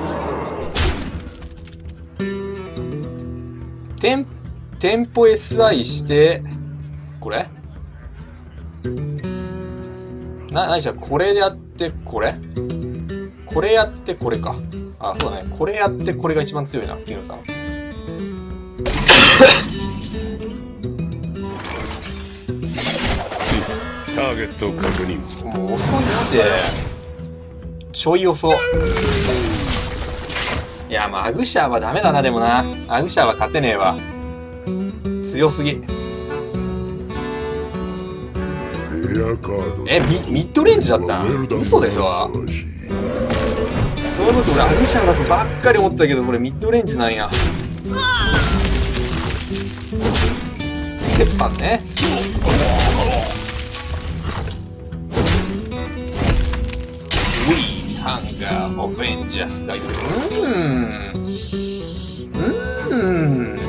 テンテンポ エスアイ してこれな、何しろこれやってこれこれやってこれか。あ、そうだね。これやってこれが一番強いな、次のターン。 ターゲット確認。 もう遅いって。ちょい遅。いや、まあアグシャーはダメだな。でもな、アグシャーは勝てねえわ。強すぎ。え、ミ, ミッドレンジだったん？嘘でしょ。そういうこと俺アグシャーだとばっかり思ったけど、これミッドレンジなんや。折半ね。We Hunger Avengers がいる。うーん。うーん。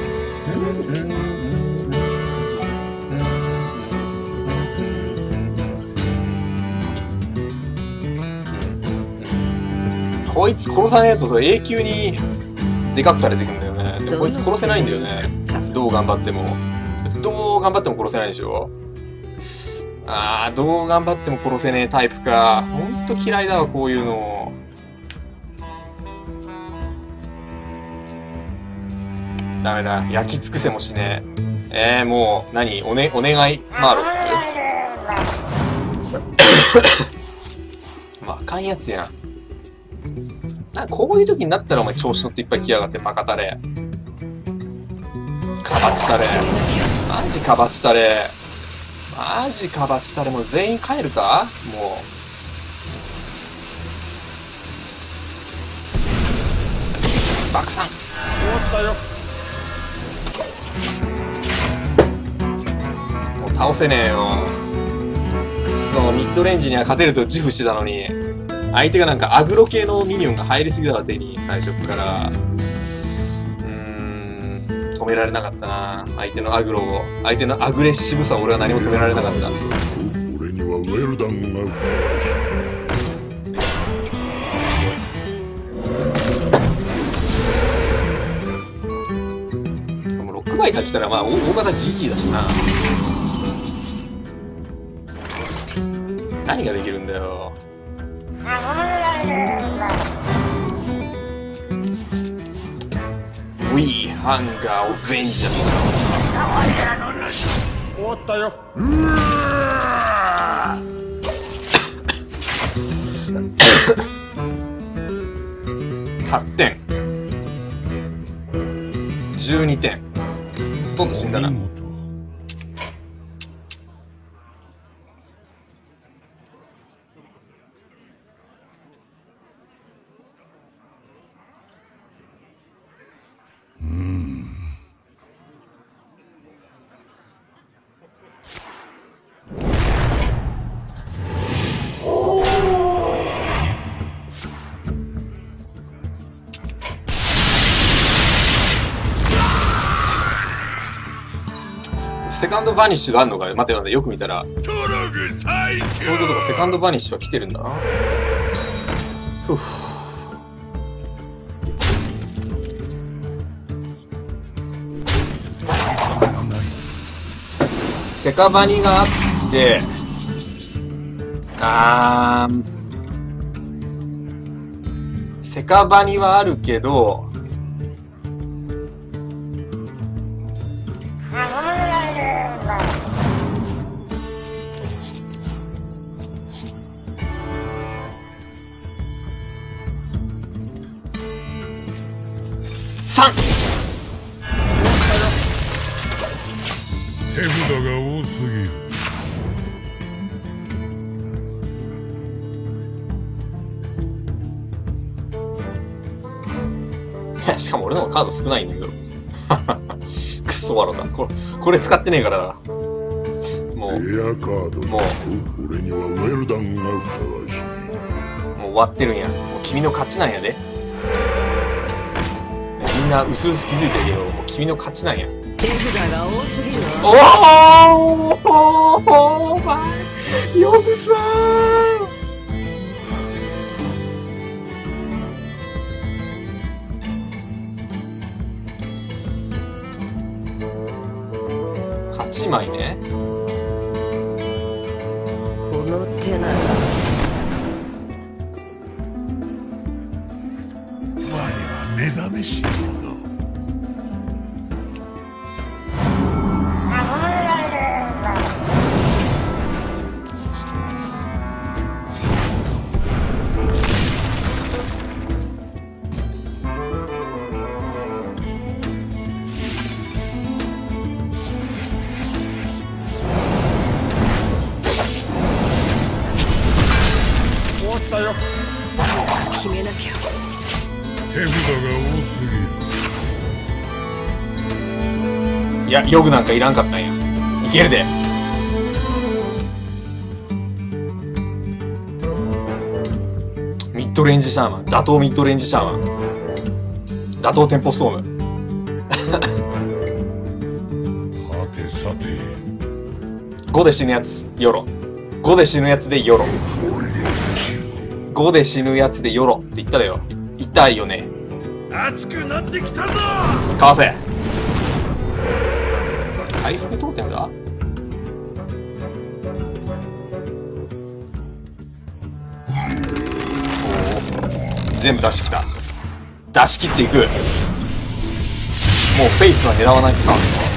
こいつ殺さねえとさ、永久にでかくされていくんだよね。でもこいつ殺せないんだよね。どう頑張っても。どう頑張っても殺せないでしょ。あー、どう頑張っても殺せねえタイプか。ほんと嫌いだわ、こういうの。ダメだ。焼き尽くせもしねえ。えー、もう、何おね、お願いマーロックまあ、あかんやつやん。なんかこういう時になったらお前調子乗っていっぱい来やがってバカタレ。カバチタレ。マジカバチタレ。マジカバチタレ。もう全員帰るかもう。爆散。 終わったよ。 もう倒せねえよ。くそ、ミッドレンジには勝てると自負してたのに。相手がなんかアグロ系のミニオンが入りすぎだわ、手に、最初から。うーん、止められなかったな。相手のアグロを、相手のアグレッシブさを俺は何も止められなかった。 俺にはウェルダンがふさわしい。 すごい。でもろくまい立ったらまあ大型 ジージー だしな。何ができるんだよ。We Hunger Avengers。 終わったよ。 はちてん。じゅうにてん。ほとんど死んだな。 セカンドバニッシュがあるのかよ。待って待って、よく見たら。 トログ最強。 そういうことか、セカンドバニッシュは来てるんだな。ふぅ。セカバニがあって、あー、セカバニはあるけど、さん！ 手札が多すぎる。 しかも俺の方がカード少ないんだけど。クソワロだ。これ、これ使ってねえからな。もう、 レアカードもう、 俺にはウェルダンがふさわしい。 もう終わってるんや。もう君の勝ちなんやで。みんなうすうす気づいてるけど、もう君の勝ちなんや。 手札が多すぎるわ。 おーお前、ヨグさん。はちまいね。 この手なら我は目覚めし者。 決めなきゃ。 手札が多すぎる。 いや、ヨグなんかいらんかったんや。いけるで。ミッドレンジシャーマン。打倒ミッドレンジシャーマン。打倒テンポストーム。 はてさて。 ごで死ぬやつ、ヨロ。ごで死ぬやつでヨロ。ごで死ぬやつでヨロって言ったらよ。痛いよね。 熱くなってきたぞ。 かわせ。回復当店だ。おお、全部出してきた。出し切っていく。もうフェイスは狙わないスタンスだ。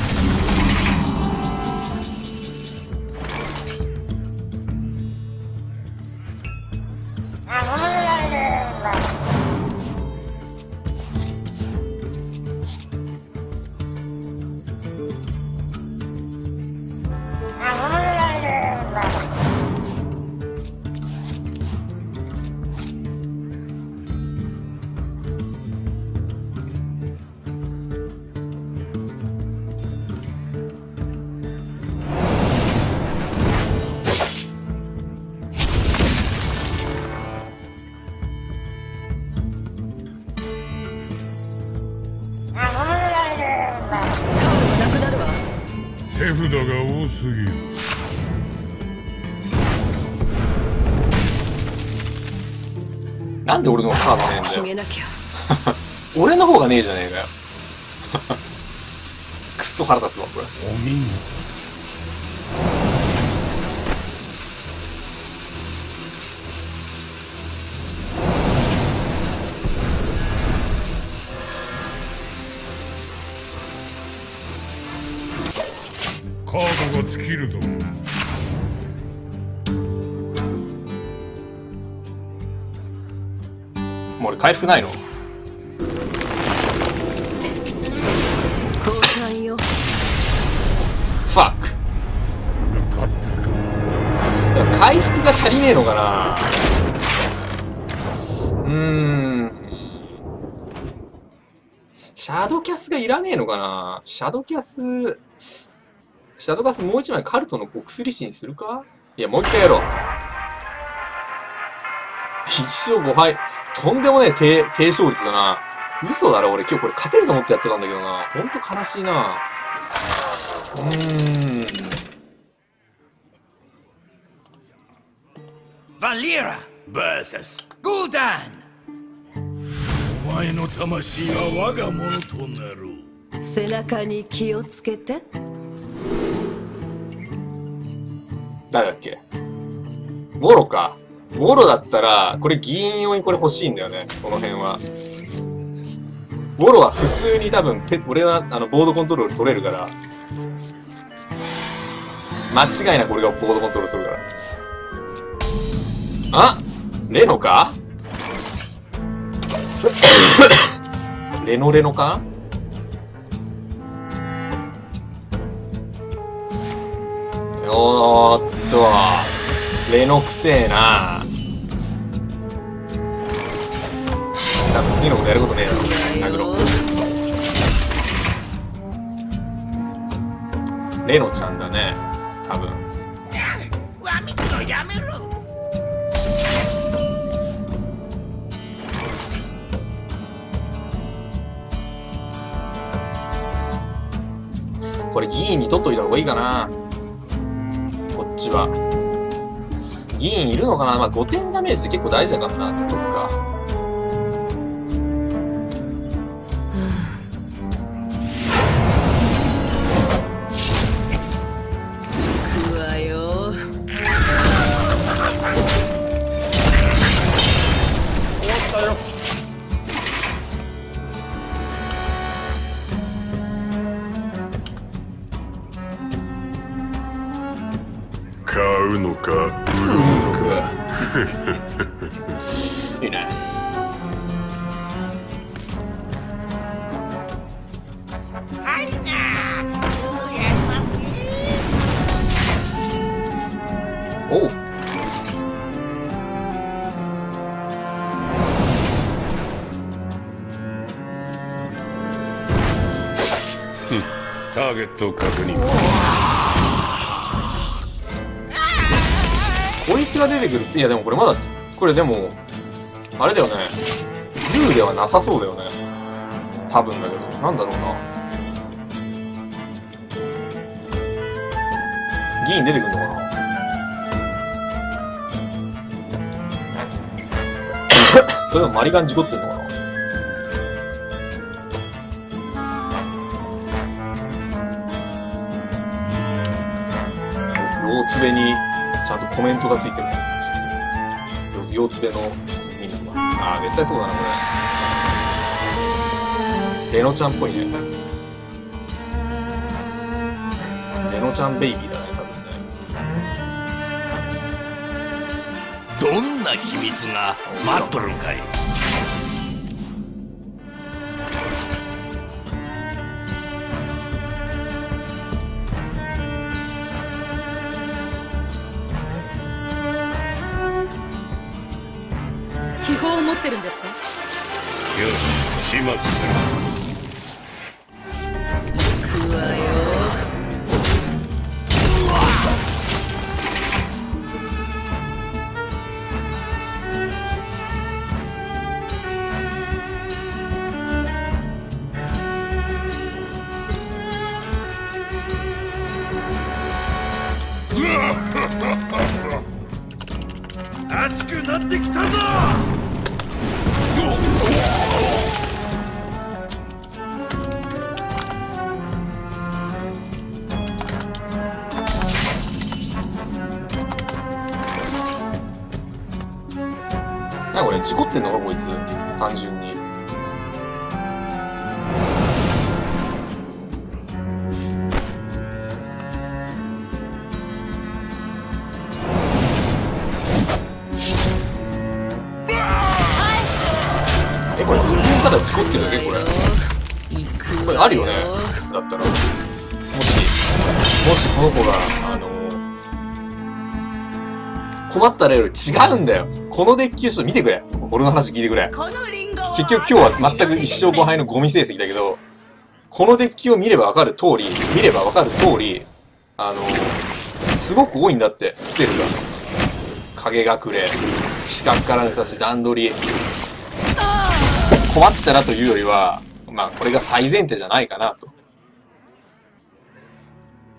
手札が多すぎる。 なんで俺のカードねえんだよ。 決めなきゃ。 俺の方がねえじゃねえかよ。くっそ腹立つわこれ。 お見事。カードが尽きるぞ。 もう俺回復ないの？ 交換よ。 ファック。回復が足りねえのかな。うーん。シャドキャスがいらねえのかな。シャドキャス、シャドキャスもう一枚カルトのお薬師にするか。いや、もう一回やろう。一勝ご敗。とんでもねえ低、低勝率だな。嘘だろ、俺今日これ勝てると思ってやってたんだけどな。ほんと悲しいな。 うーん。 バリラ ブイエス ゴーダン。 お前の魂が我がものとなろう。 背中に気をつけて。 誰だっけ？ウォロか。ウォロだったら、これ議員用にこれ欲しいんだよね、この辺は。ウォロは普通に多分ペ、俺があのボードコントロール取れるから、間違いなく俺がボードコントロール取るから。あ？レノか？レノレノか？おーっと、レノくせえな。多分次のことやることねえだろうね、アグロ。レノちゃんだね、多分。 わみくのやめろ。 これ議員に取っといた方がいいかな。こっちは議員いるのかな。まあごてんダメージって結構大事だからな。取っとくか。 行くわよ。 終わったよ。 買うのか売るのか。 いいね。 はいな。 おう。 ターゲット確認。 こいつが出てくるって。いやでもこれまだこれでもあれだよね、ルーではなさそうだよね多分だけど。なんだろうな。議員出てくるのかな。それでもマリガン事故ってんのかな。ローツベにちゃんとコメントがついてる。腰つべのミニとか。ああ、絶対そうだな、これ。レノちゃんっぽいね。レノちゃんベイビーだね、多分ね。 どんな秘密が待っとるんかい。 秘宝を持ってるんですか？ よし、始末する。 行くわよ。 熱くなってきたぞ。 なんかこれ事故ってんのかこいつ、単純に。え、これ普通にただ事故ってるだけ？これこれあるよね。だったらもしもしこの子があの困ったらより違うんだよ。このデッキをちょっと見てくれ。俺の話聞いてくれ。結局今日は全く一勝ご敗のゴミ成績だけど、このデッキを見ればわかる通り、見ればわかる通り、あのすごく多いんだって、スペルが。影隠れ、視覚からの差し段取り。困ったらというよりは、まあこれが最前提じゃないかなと。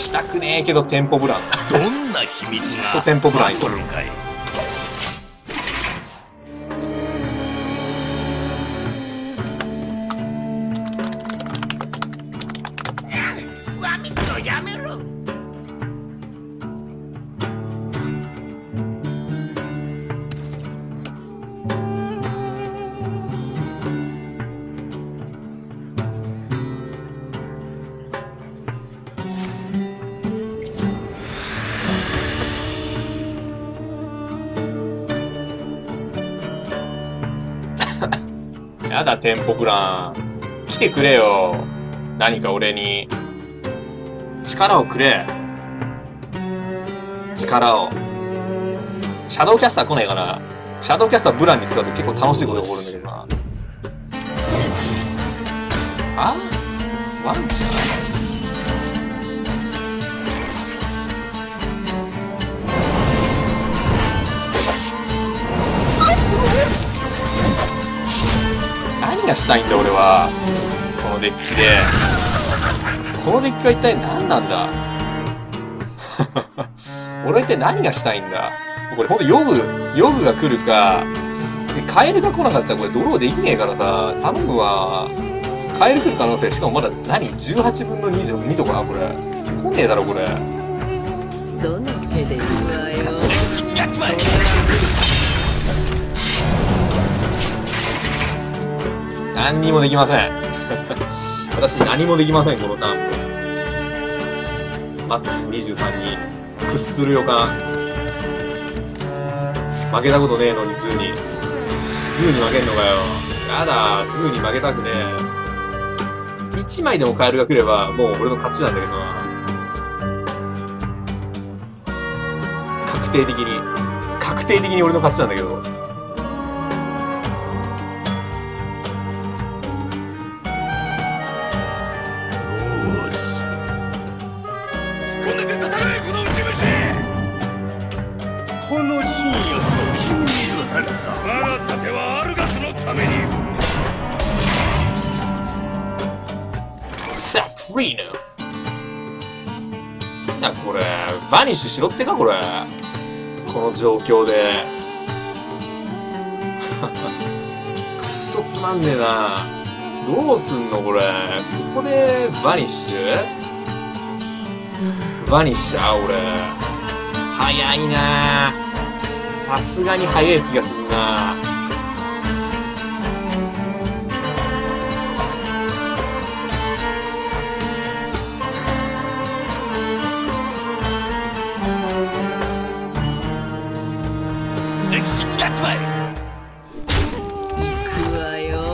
したくねえけどテンポブラン。 どんな秘密がクソテンポブランいこるのかい。 ワミットやめろ。 やだテンポブラン、来てくれよ。何か俺に力をくれ。力を。シャドウキャスター来ないかな。シャドウキャスターブランに使うと結構楽しいことが起こるんだけどな。あ、ワンちゃん。何がしたいんだ俺は。このデッキで。このデッキは一体何なんだ。俺は一体何がしたいんだ。これほんとヨグ、ヨグが来るか、カエルが来なかったらこれドローできねえからさ、頼むわ。カエル来る可能性、しかもまだ何 ?じゅうはちぶんのに にとかこれ。来ねえだろこれ。 どの手で言うわよ。 やっちまえ。 何にもできません。私何もできませんこのターン。マックスにじゅうさんに屈する予感。負けたことねえのにズーに。ズーに負けんのかよ。やだ、ズーに負けたくねえ。いちまいでもカエルが来ればもう俺の勝ちなんだけどな。確定的に。確定的に俺の勝ちなんだけど。サプリーヌ。なこれバニッシュしろってかこれ。この状況でくっそつまんねえな。どうすんのこれ。ここでバニッシュバニッシャー。俺早いな。さすがに早い気がすんな。 やっちまえ。 行くわよ。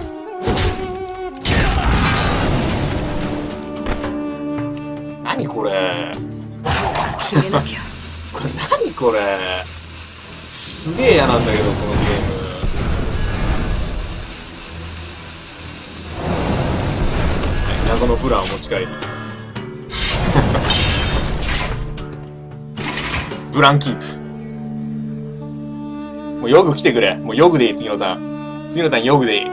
何これ。 決めなきゃ。 これ何これ。すげえ嫌なんだけどこのゲーム。謎のブランを持ち帰り。ブランキープ。もうヨグ来てくれ。もうヨグでいい、次のターン。次のターンヨグでいい。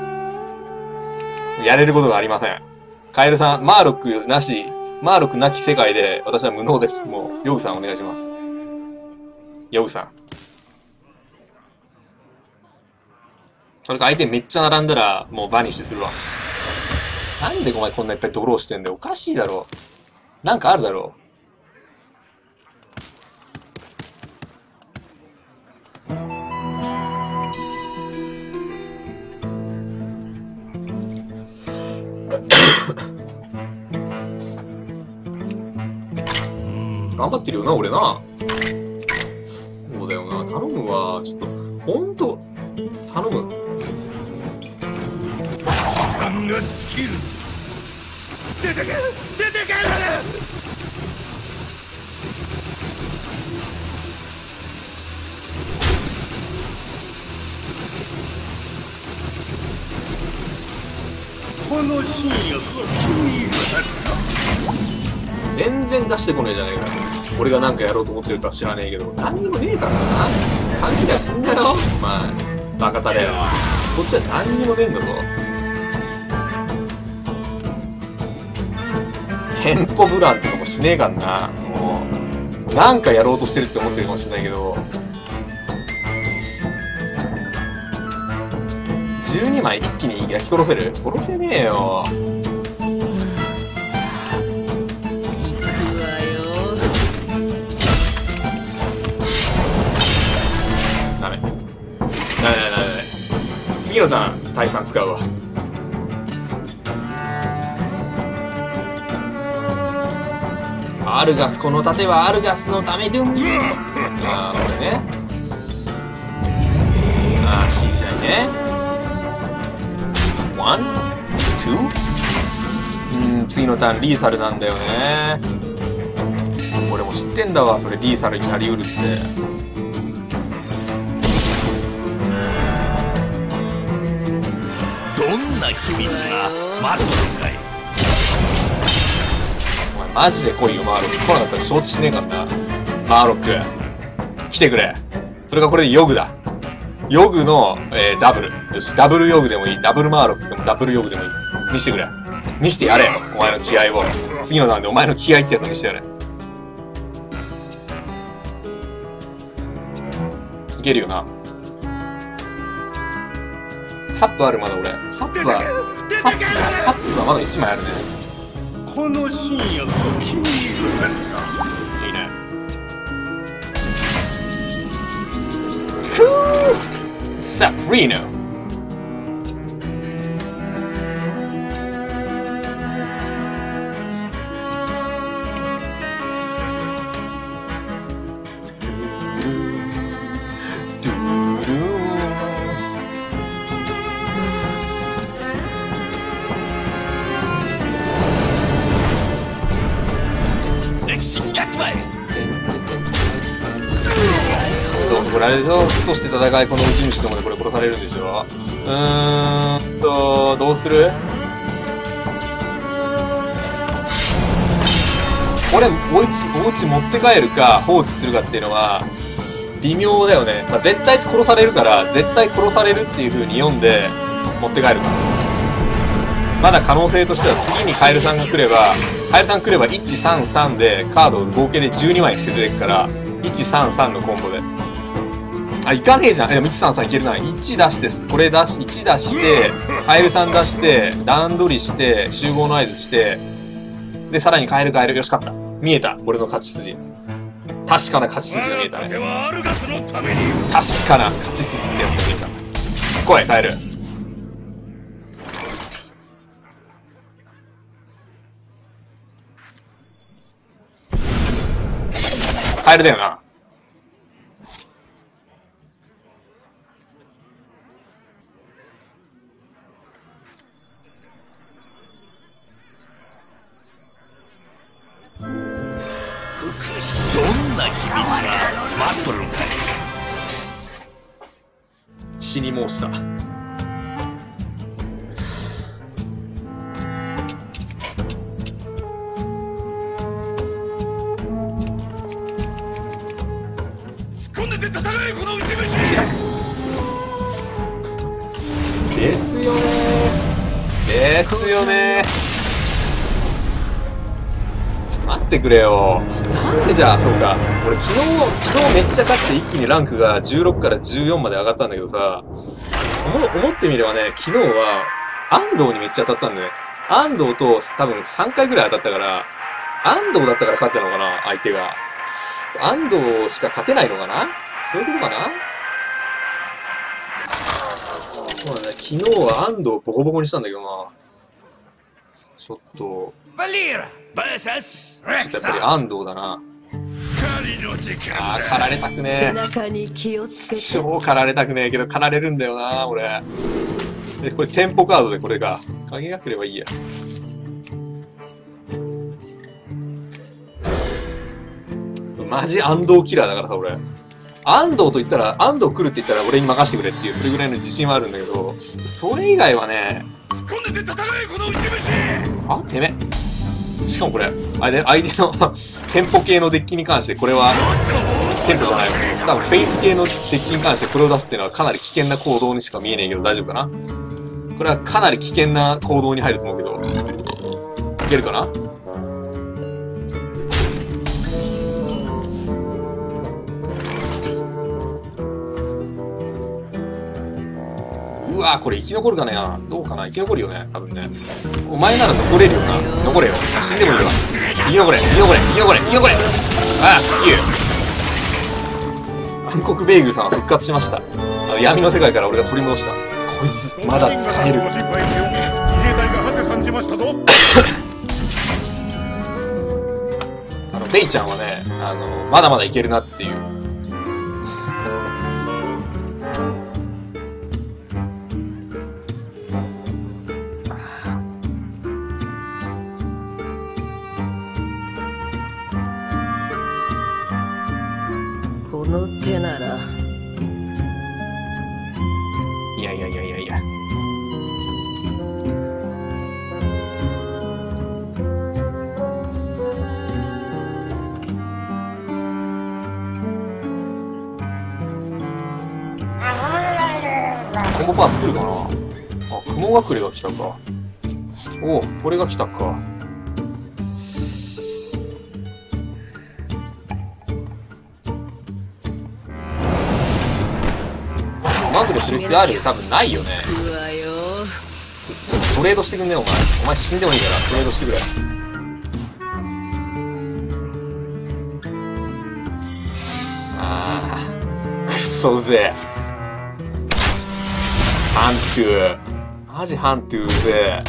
やれることがありません。カエルさん、マーロックなし、マーロックなき世界で私は無能です。もう、ヨグさんお願いします。ヨグさん。それか相手めっちゃ並んだら、もうバニッシュするわ。なんでお前こんないっぱいドローしてんだよ。おかしいだろ。なんかあるだろ。頑張ってるよな、俺な。そうだよな、頼むわ。ちょっと、ほんと、頼む。 ガンが尽きる。出てけ出てけこの新薬は君に渡す。 全然出してこねえじゃねえか。俺がなんかやろうと思ってるか知らねえけど、何にもねえからな。勘違いすんなよ。まあ、バカタレよ。こっちは何にもねえんだぞ。 テンポブランってのもしねえかんな。もう、なんかやろうとしてるって思ってるかもしれないけど、じゅうにまい一気に焼き殺せる？殺せねえよ。ダメ。ダメダメダメダメ。次のターン、タイさん使うわ。アルガス、この盾はアルガスのためでん。ああ、これね。ああ、C じゃいね。ワン、ツー。うん、次のターンリーサルなんだよね。俺も知ってんだわ、それリーサルになりうるって。 どんな秘密が待っとるかい。 お前マジで来いよ、マーロック。来なかったら承知しねえからな。マーロック来てくれ。それがこれでヨグだ。ヨグの、えー、ダブル。よし、ダブルヨグでもいい。ダブルマーロックでもダブルヨグでもいい。見してくれ。見してやれよ。お前の気合を。次のターンでお前の気合ってやつを見してやれ。いけるよな。サップある、まだ俺。サップは、サップは、サップはまだいちまいあるね。 この深夜と気に入るはずだ。 いいね。クーサプリーノ。どうぞこれあれでしょ、そして戦いこの打ち主どもでこれ殺されるんでしょ。うーんとどうする？これおうちおうち持って帰るか放置するかっていうのは微妙だよね。まあ、絶対殺されるから絶対殺されるっていう風に読んで持って帰るか。まだ可能性としては次にカエルさんが来ればカエルさん来ればいちさんさんでカード合計でじゅうにまい削れるからいちさんさんのコンボで。あ、いかねえじゃん。でもいちさんさんいけるな。いち出して、これ出し、いち出して、カエルさん出して、段取りして、集合の合図して、で、さらにカエルカエル。よし、勝った。見えた。俺の勝ち筋。確かな勝ち筋が見えたね。確かな勝ち筋ってやつが見えた。来い、カエル。カエルだよな。 どんな秘密が待っとるんかい。 死に申した。 突っ込んでて戦えこの内虫。 ですよねー。ですよねー。ちょっと待ってくれよ。なんでじゃあ、そうか。俺昨日、昨日めっちゃ勝って一気にランクがじゅうろくからじゅうよんまで上がったんだけどさ、思、思ってみればね、昨日は安藤にめっちゃ当たったんだよね。安藤と多分さんかいぐらい当たったから、安藤だったから勝ったのかな、相手が。安藤しか勝てないのかな？そういうことかな？そうだね、昨日は安藤ボコボコにしたんだけどな。ちょっと、 バリーラバサスちょっとやっぱり安藤だな。ああ、狩られたく背ね中に気をつけえ。 て。 超狩られたくねえけど、狩られるんだよな、俺。で、これテンポカードでこれが。影が来ればいいや。マジ安藤キラーだからさ、俺。安藤と言ったら、安藤来るって言ったら俺に任せてくれっていう、それぐらいの自信はあるんだけど、それ以外はね、 突っ込んでて戦えこの内虫。 あ、てめえ。しかもこれ、あれね、相手のテンポ系のデッキに関して、これは、テンポじゃない。多分フェイス系のデッキに関してこれを出すっていうのはかなり危険な行動にしか見えねえけど大丈夫かな？これはかなり危険な行動に入ると思うけど。いけるかな？ うわ、これ生き残るかな。どうかな。生き残るよね、多分ね。お前なら残れるよな。残れよ。死んでもいいわ。生き残れ、生き残れ、生き残れ、生き残れ。ああ、キュー。暗黒ベーグルさんは復活しました。あの闇の世界から俺が取り戻した。こいつまだ使える。あのベイちゃんはね、あのまだまだいけるなっていう。 この手なら。 いやいやいやいやいや。コンボパース来るかな。あ、雲隠れが来たか。おお、これが来たか。マグロ知る必要ある？多分ないよね。ちょっとトレードしてくんね、お前。お前死んでもいいからトレードしてくれ。ああ、くっそうぜえ。ハントゥー。マジハントゥーうぜえ。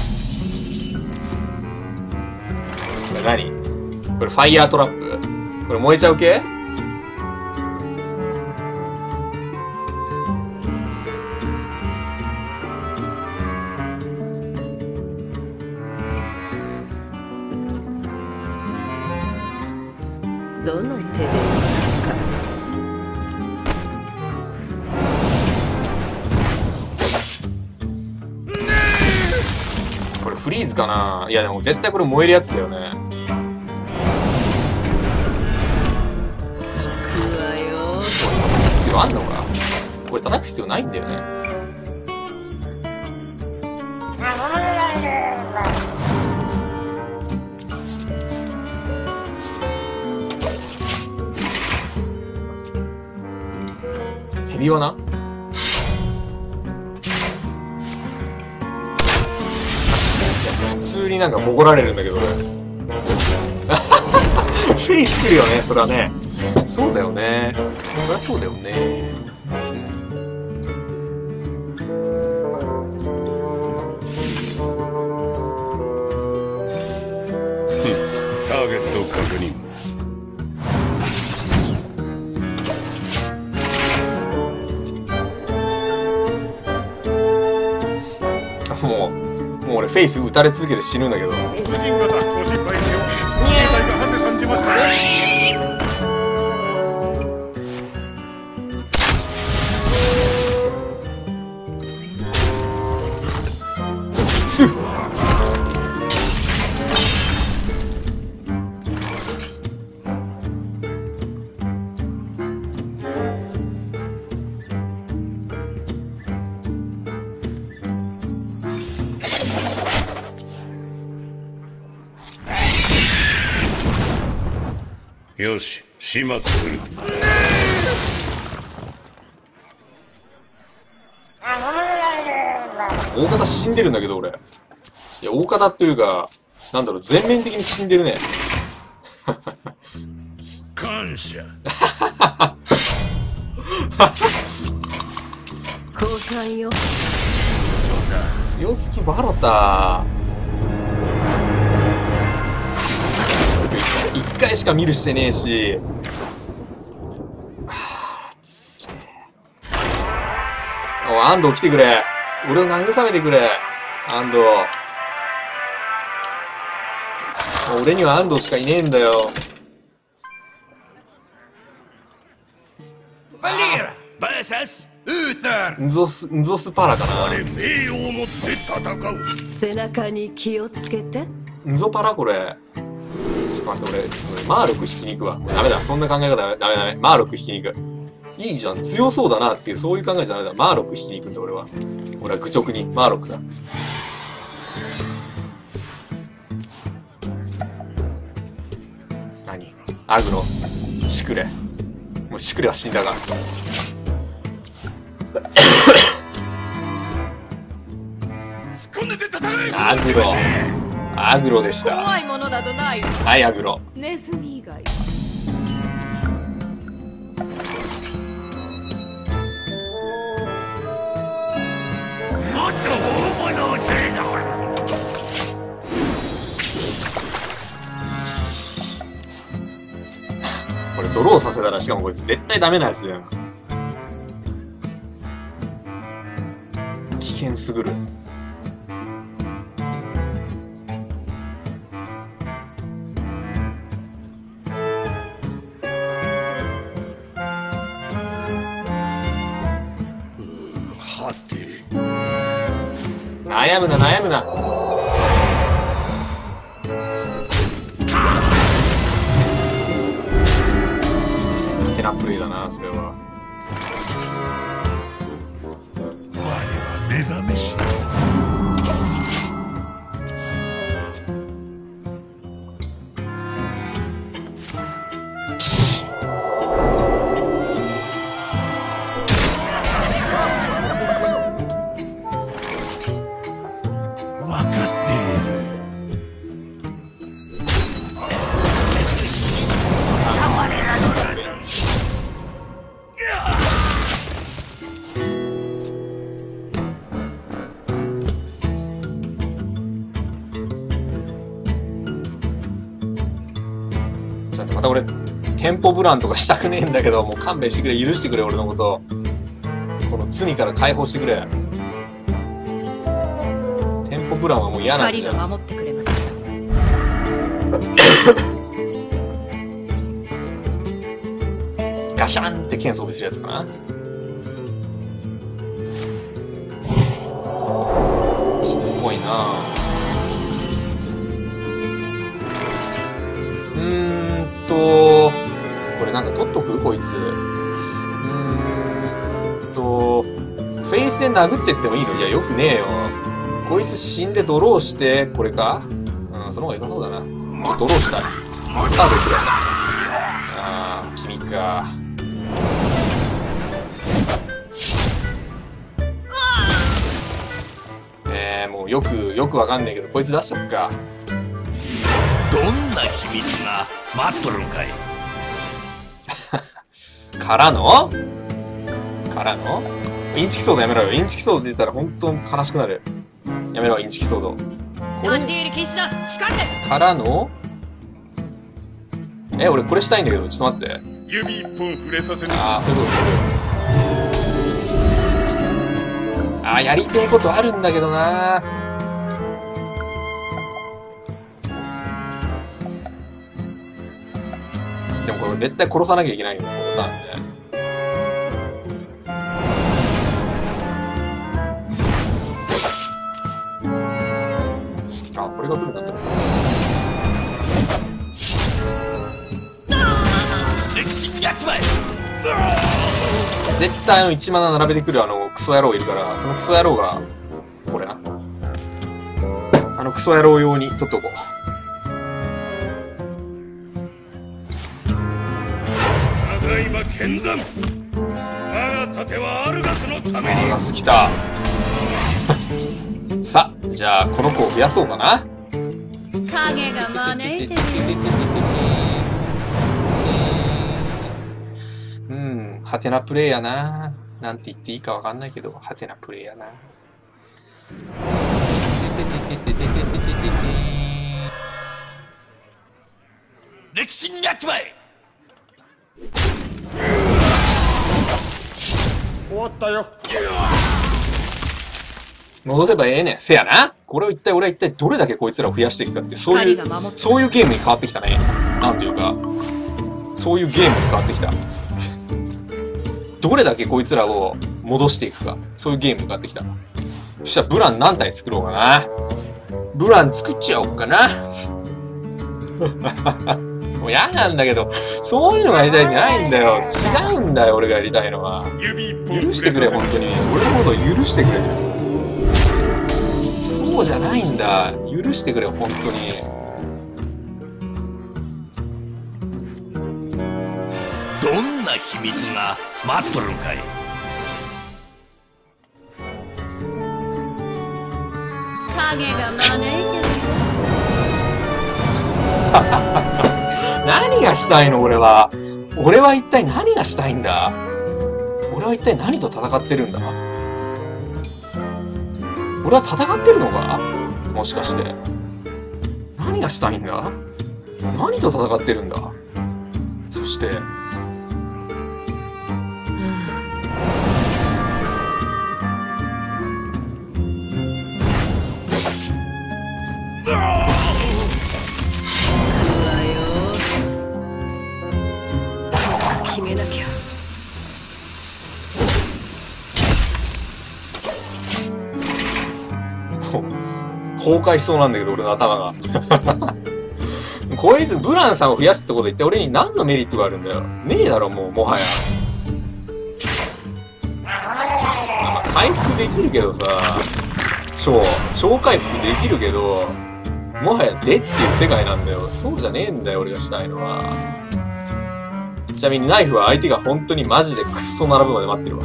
これ何？これファイヤートラップ？これ燃えちゃう系？ どの手で行くか。 これフリーズかな。いやでも絶対これ燃えるやつだよね。 行くわよ。 必要あんのか。これ叩く必要ないんだよね。ヘビはな。普通になんかボコられるんだけど俺。フェイス来るよね、それはね。そうだよね。そりゃそうだよね。 ターゲット確認。 もう、もう俺フェイス打たれ続けて死ぬんだけど。 黒人型ご心配よ。自衛隊がハセさんじましたね。 すっ。 よし、始末する。 大方死んでるんだけど俺。いや、大方っていうか、なんだろう、全面的に死んでるね。 感謝。 降参よ。 強すぎバロタ。一回しか見るしてねえし。はあ、つれえ。おい、安藤来てくれ。俺を慰めてくれ。安藤。俺には安藤しかいねえんだよ。 バリーラ ブイエス ウーター。 ンゾス、ンゾスパラかな。 あれ、名誉を持って戦う。 背中に気をつけて。 ンゾパラこれ。ちょっと待って、俺、ちょっとね、マーロック引きに行くわ。もうダメだ。そんな考え方ダメダメダメ。マーロック引きに行く。いいじゃん。強そうだなっていう、そういう考えじゃダメだ。マーロック引きに行くんだ、俺は。俺は愚直に。マーロックだ。何？アグロ。シクレ。もうシクレは死んだが。 込んでて戦え。 アグロアグロでした。 怖いものなどない。 はいアグロ。 ネズミ以外。 もっと大物を連れてこい。 これドローさせたらしかもこいつ絶対ダメなやつじゃん。危険すぐる。 はて悩むな悩むな。テナプレイだなそれは。 我は目覚めしし分かっている。 ちょっとまた俺テンポブランとかしたくねえんだけど、もう勘弁してくれ、許してくれ俺のこと。この罪から解放してくれ。テンポブランはもう嫌なんじゃん。 光が守ってくれます。 ガシャンって剣装備するやつかな。しつこいな。うーんとこれなんか取っとくこいつ。うーんとフェイスで殴ってってもいいの？いやよくねえよ。こいつ死んでドローしてこれか。うんその方が良さそうだな。ちょっとドローしたい。カードいくら。ああ君か。えー、もうよくよくわかんねえけどこいつ出しとくか。 どんな秘密が待っとるんかい。 からのからのインチキソードやめろよ。インチキソード出たら本当悲しくなる。やめろインチキソード。これ立ち入り禁止だ。光って。 からのえ俺これしたいんだけどちょっと待って。 指一本触れさせない。 ああそういうことする。ああやりてえことあるんだけどな。でもこれ絶対殺さなきゃいけないよこのターンで。あこれが来るんだったら歴史やっちまえ。 絶対あのいちマナ並べてくるあのクソ野郎いるから、そのクソ野郎がこれな。あのクソ野郎用に取っとこう。 ただいま剣山。我が盾はアルガスのために。 アルガス来た。さあじゃあこの子を増やそうかな。 影が招いてる。 うんハテナプレイやな。なんて言っていいかわかんないけどハテナプレイやな。 歴史にやっちまえ。 終わったよ。 戻せばええねん。せやな。これを一体俺は一体どれだけこいつらを増やしていくかっていう、そういうそういうゲームに変わってきたね。なんていうかそういうゲームに変わってきた。どれだけこいつらを戻していくか、そういうゲームに変わってきた。そしたらブラン何体作ろうかな。ブラン作っちゃおうかな。もう嫌なんだけど、そういうのがやりたいんじゃないんだよ。違うんだよ、俺がやりたいのは。許してくれ、本当に。俺のことを許してくれ。そうじゃないんだ。許してくれ、本当に。 どんな秘密が待っとるんかい。 影が招いてる。 何がしたいの俺は。俺は一体何がしたいんだ。俺は一体何と戦ってるんだ。俺は戦ってるのか、もしかして。何がしたいんだ。何と戦ってるんだ。そして決めなきゃ。 崩壊しそうなんだけど俺の頭がこいつブランさんを増やすってこと言って俺に何のメリットがあるんだよ。ねえだろもうもはや。まあ回復できるけどさ、超超回復できるけどもはやでっていう世界なんだよ。そうじゃねえんだよ俺がしたいのは。ちなみにナイフは相手が本当にマジでクッソ並ぶまで待ってるわ。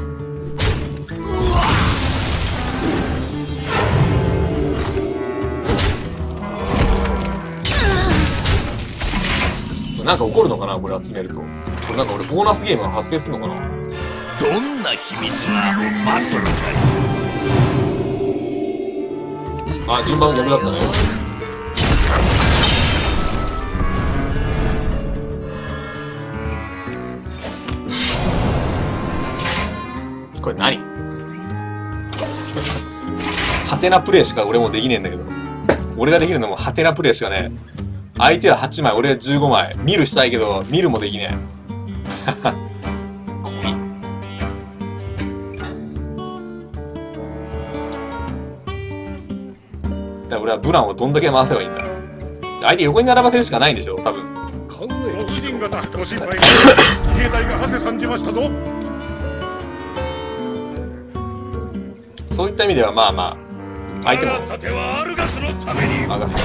なんか起こるのかなこれ集めると。これなんか俺ボーナスゲームが発生するのかな。 どんな秘密が待ってるかい。 あ、順番逆だったね。これ何ハテナプレイしか俺もできねえんだけど。俺ができるのもハテナプレイしかねえ。相手ははちまい、俺はじゅうごまい。見るしたいけど、見るもできねえ。こい。だから俺はブランをどんだけ回せばいいんだ。相手横に並ばせるしかないんでしょ、多分。 ご婦人方、ご心配なく兵隊が馳せ参じましたぞ。 そういった意味ではまあまあ、相手も。 盾はアルガスのために。 アガス。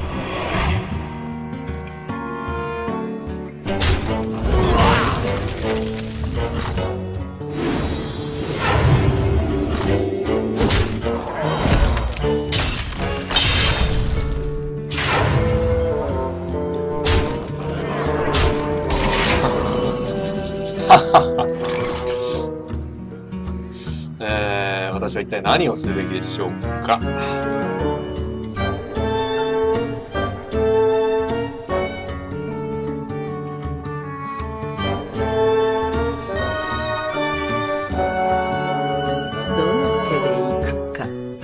えー、私は一体何をするべきでしょうか。 どの手で行くか。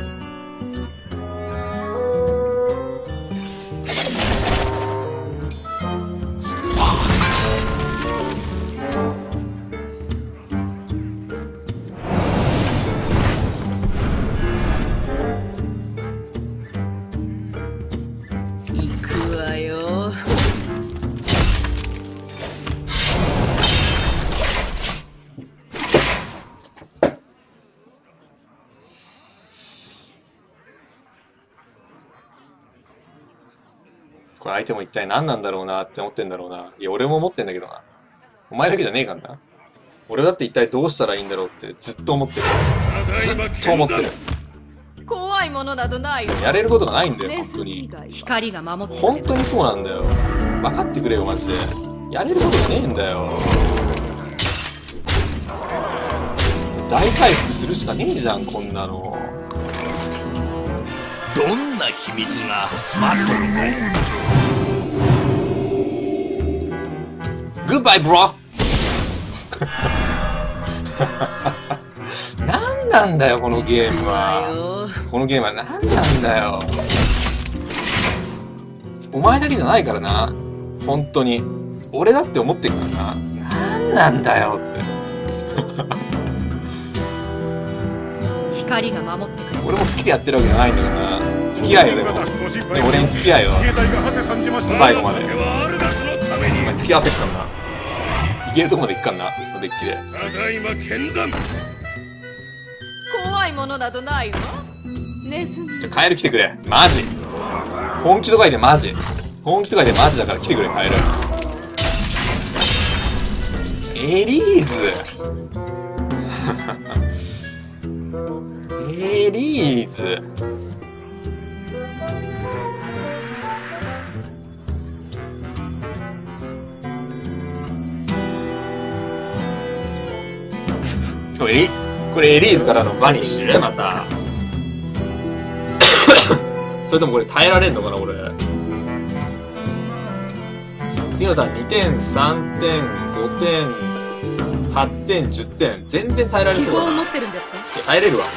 これ相手も一体何なんだろうなって思ってんだろうな。いや、俺も思ってんだけどな。お前だけじゃねえからな。俺だって一体どうしたらいいんだろうってずっと思ってる。ずっと思ってる。 怖いものなどないよ。 やれることがないんだよ、本当に。 光が守って本当にそうなんだよ。分かってくれよ、マジで。やれることがねえんだよ。大回復するしかねえじゃん、こんなの。 どんな秘密が待ってるかい。 グッバイブロ何なんだよこのゲームは。このゲームは何なんだよ。お前だけじゃないからな、本当に。俺だって思ってるからな。何なんだよって光が守ってくれ。 俺も好きでやってるわけじゃないんだからな。付き合いよ。でもでも俺に付き合いよ、最後まで。お前付き合わせっかんな。いけるとこまで行っかんな、デッキで。 ただいま剣山。 怖いものなどないわ。ネズミ。 じゃカエル来てくれ、マジ。本気と書いてマジ。本気と書いてマジだから来てくれ、カエル。エリーズエリーズこれ、これエリーズからのバニッシュまた。それともこれ耐えられんのかな、俺。次のターンにてん、さんてん、ごてん、はってん、じゅってん。全然耐えられそうだな。 持ってるんですか？ 耐えれるわ。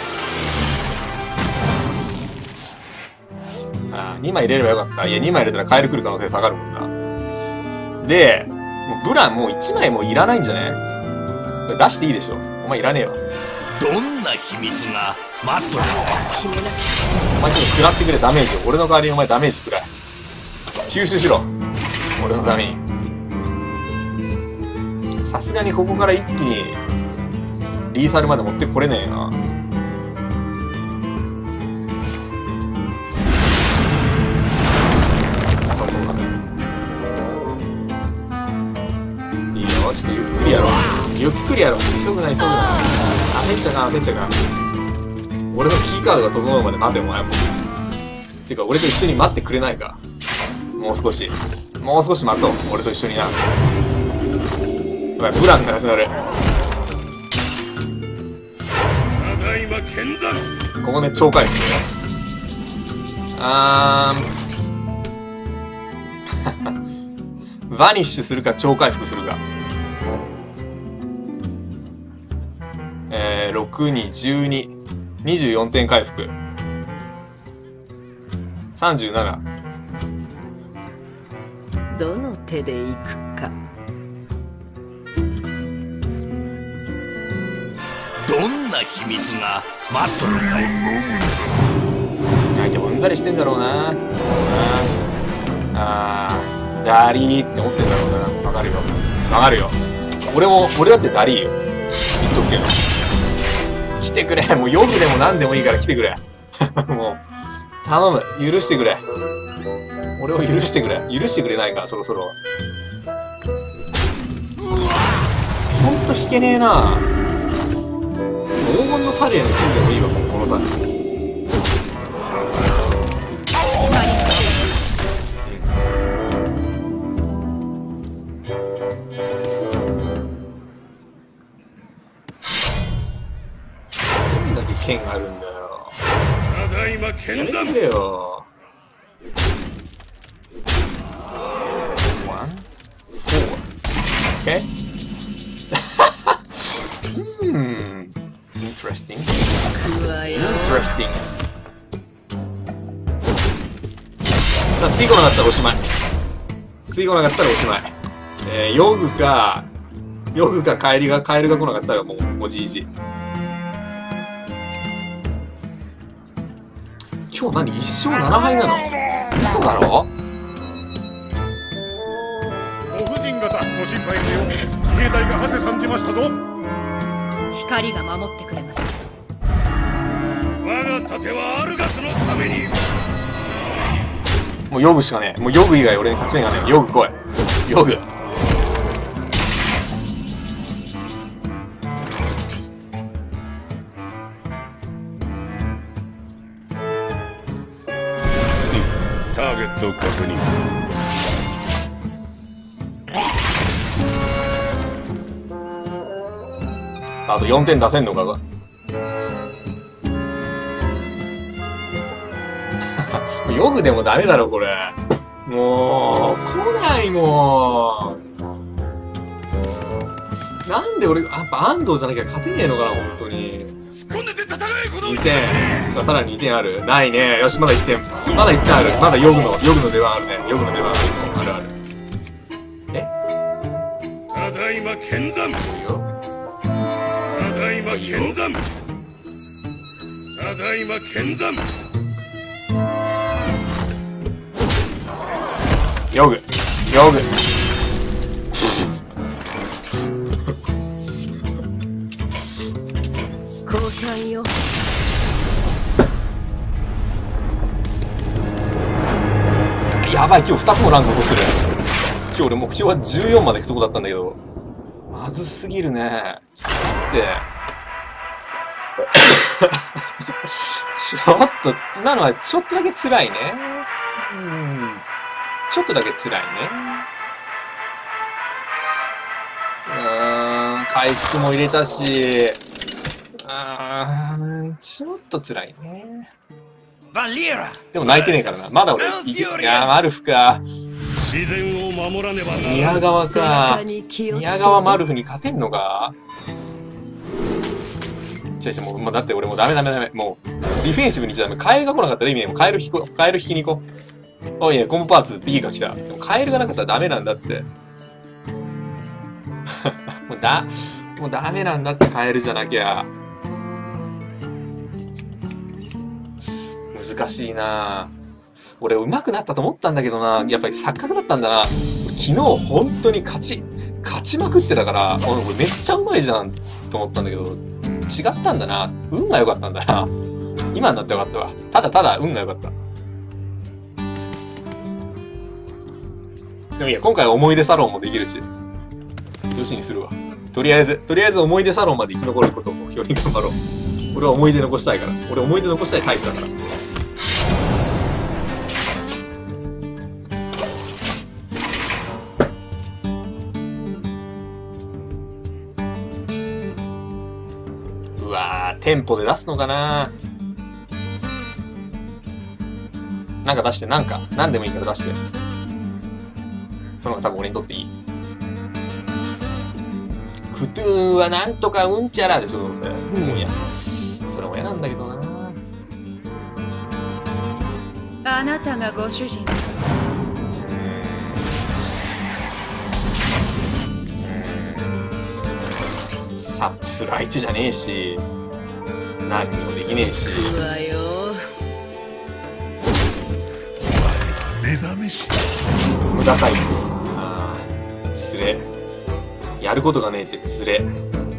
ああ、にまい入れればよかった。いや、にまい入れたらカエル来る可能性下がるもんな。で、もうブランもういちまいもういらないんじゃね？これ出していいでしょ。お前いらねえわ。 どんな秘密が待っとるの？ お前ちょっと食らってくれ、ダメージを。俺の代わりにお前ダメージ食らえ。吸収しろ。俺のために。さすがにここから一気にリーサルまで持ってこれねえな。なさそうだね。いいよ、ちょっとゆっくりやろう。ゆっくりやろう。急ぐな、急ぐな。焦っちゃか、焦っちゃか。俺のキーカードが整うまで待て、お前も。てか、俺と一緒に待ってくれないか。もう少し。もう少し待とう。俺と一緒にな。やばい、ブランがなくなる。 ただいま剣山。 ここで超回復。あーバニッシュするか超回復するか。えー、ろくに、じゅうに、にじゅうよんてん回復。さんじゅうなな。 どの手で行くか。 どんな秘密が待っとるかい？ 相手もうんざりしてんだろうな。あー、ダリーって思ってんだろうな。わかるよ。わかるよ。俺も、俺だってダリーよ。言っとくけど。来てくれ。もうヨグでも何でもいいから来てくれ。もう、頼む。許してくれ。俺を許してくれ。許してくれないか、そろそろ。ほんと引けねえな。黄金のサリアの地図でもいいわ、このさ。どんだけ剣があるんだよ。 ただいま剣やめて山。 くれよ。Okay. Hmm. Interesting. Interesting. さあ、次来なかったらおしまい。次来なかったらおしまい。えー、ヨグか、ヨグかカエルが、カエルが来なかったらもう、もうじいじ。今日何一勝七敗なの？嘘だろ？ ご心配不要。逃げ隊が馳せ参じましたぞ。 光が守ってくれます。 我が盾はアルガスのために。 もうヨグしかねえ。もうヨグ以外俺に勝ち目がねえ。ヨグ来い。ヨグ。 ターゲット確認。 さあ、あとよんてん出せんのかが。ヨグでもダメだろ、これ。もう、来ない、もう。なんで俺、やっぱ安藤じゃなきゃ勝てねえのかな、本当に。 突っ込んでて戦え、このにてん。さあ、さらににてんある。ないね。よし、まだいってん。まだいってんある。まだヨグの、ヨグの出番あるね。ヨグの出番ある。あるある。え？ ただいま剣山。 いいよ。 ただいま剣山。ただいま剣山。 ヨグ。ヨグ。 降参よ。 やばい、今日ふたつもランク落としてる。今日俺目標はじゅうよんまで行くとこだったんだけど。まずすぎるね。ちょっと待って。 ちょっと、今のはちょっとだけ辛いね。うん。ちょっとだけ辛いね。うーん、回復も入れたし、あー、ちょっと辛いね。でも泣いてねえからな。まだ俺、いけ、いやー、マルフか。 自然を守らねばならない。 宮川か。宮川マルフに勝てんのか。違う違う、もう、もうだって俺もうダメダメダメ。もう、ディフェンシブにしちゃダメ。カエルが来なかったら意味ねえ。もうカエル引こう。カエル引きに行こう。おいね、コンボパーツ B が来た。でもカエルがなかったらダメなんだって。もうだ、もうダメなんだってカエルじゃなきゃ。難しいなぁ。俺上手くなったと思ったんだけどな。やっぱり錯覚だったんだな。昨日本当に勝ち、勝ちまくってたから、あ、これめっちゃうまいじゃんと思ったんだけど、違ったんだな。運が良かったんだな。今になってよかったわ。ただただ運が良かった。でもいいや、今回は思い出サロンもできるし、よしにするわ。とりあえず、とりあえず思い出サロンまで生き残ることを目標に頑張ろう。俺は思い出残したいから。俺思い出残したいタイプだから。うわー、テンポで出すのかな。なんか出して、なんか、なんでもいいから出して。その方が多分俺にとっていい。クトゥーンはなんとかうんちゃらでしょ、どうせ。うん、いや。それも嫌なんだけどな。 あなたがご主人様。 サップする相手じゃねえし、何にもできねえし。 うわよ。 目覚めし無駄回復。ああ、つれ。やることがねえってつれ。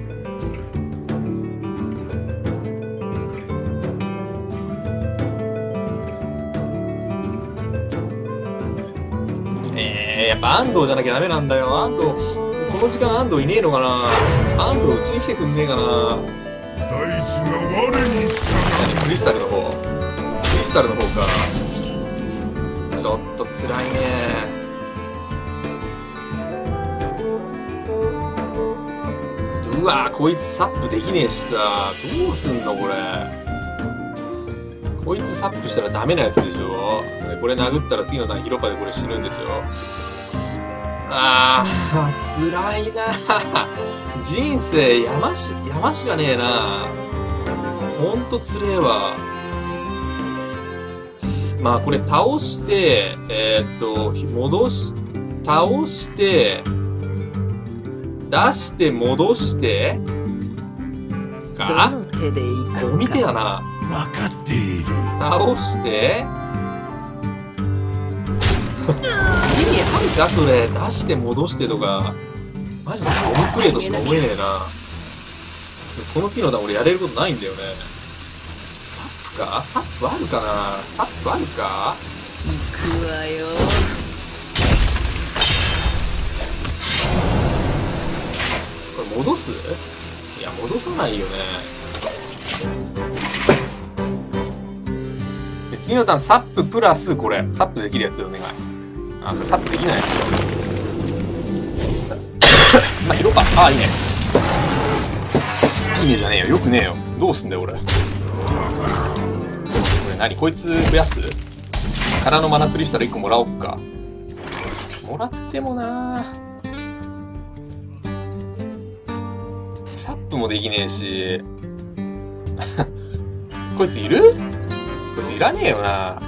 えー、やっぱ安藤じゃなきゃダメなんだよ。安藤、この時間安藤いねえのかな。安藤うちに来てくんねえかな。 大地が我にしたクリスタルの方。クリスタルの方か。ちょっと辛いね。うわー、こいつサップできねえしさ、どうすんのこれ。こいつサップしたらダメなやつでしょ。これ殴ったら次のターンヒロパでこれ死ぬんでしょ。あー、辛いな。人生山し、山しかねえな。ほんとつれえわ。まあこれ倒して、えー、っと、戻し、倒して、出して戻してかどの手でいくか。 ゴミ手だな。 分かっている。 倒して意味あるかそれ。出して戻してとかマジでゴミプレイとしか思えねえな。この機能だ俺やれることないんだよね。サップか。サップあるかな。サップあるか。 行くわよ。 これ戻す？いや戻さないよね。で次のターンサッププラスこれサップできるやつお願い。あ、それサップできないやつよ。まあ色か。ああいいね。いいねじゃねえよ。よくねえよ。どうすんだよ俺。これ何こいつ増やす？空のマナクリスタルいっこもらおっか。もらってもなー。サップもできねえし。こいついる？こいついらねえよな。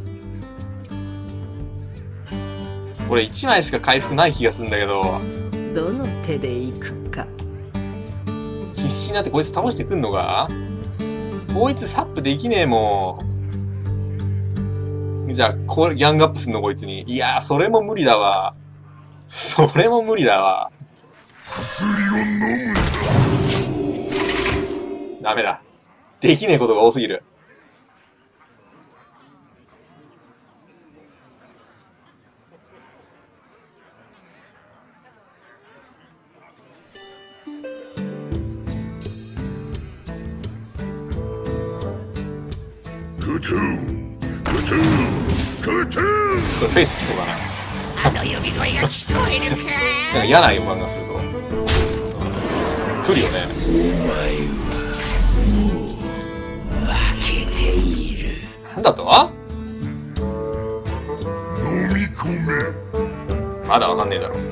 これいちまいしか回復ない気がするんだけど。 どの手でいくか。 必死になってこいつ倒してくんのか？こいつサップできねえもん。じゃあこれギャングアップすんのこいつに。いやーそれも無理だわ。それも無理だわ。 薬を飲むんだ。 ダメだ。できねえことが多すぎる。 トゥークトゥークトゥー。 これフェイスきそうだな。 あの呼び声が聞こえるか。 なんか嫌な予感がするぞ。来るよね。 お前はもう負けている。 なんだと？ 飲み込め。 まだわかんねえだろ。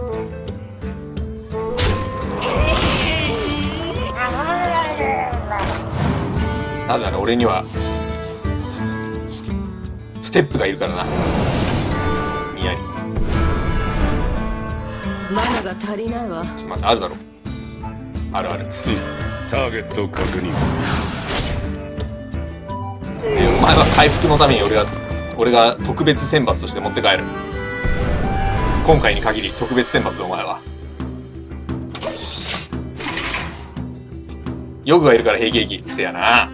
なぜなら俺にはステップがいるからな。にやり。 マナが足りないわ。 ちょっと待って、あるだろ。あるある。 ターゲット確認。 でお前は回復のために俺が俺が特別選抜として持って帰る。今回に限り特別選抜でお前は。ヨグがいるから平気平気。せやな。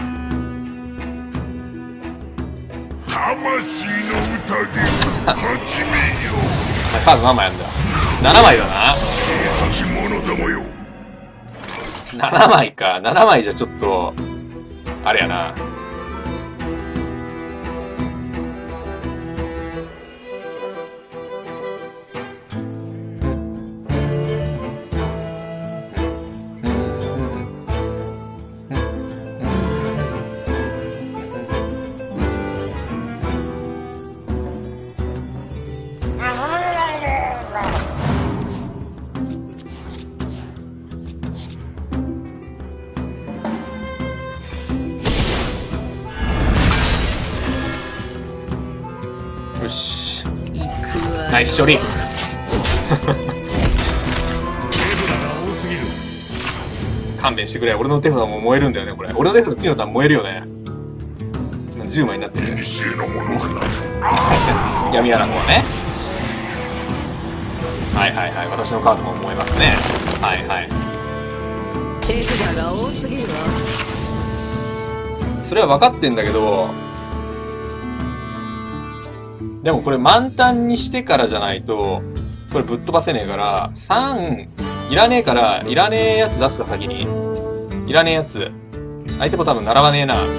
魂の宴始めよ。 お前カード何枚あんだ？ななまいだな。 先物どもよ。 ななまいか。ななまいじゃちょっとあれやな。よし。ナイス処理。勘弁してくれ。俺の手札も燃えるんだよねこれ。俺の手札次のターン燃えるよね。じゅうまいになってる。 古のものかな。 闇アランコはね。はいはいはい。私のカードも燃えますね。はいはい。 手札が多すぎるわ。 それは分かってんだけど、でもこれ満タンにしてからじゃないとこれぶっ飛ばせねえから、さんいらねえから、いらねえやつ出すか先に。いらねえやつ相手も多分並ばねえな。 こ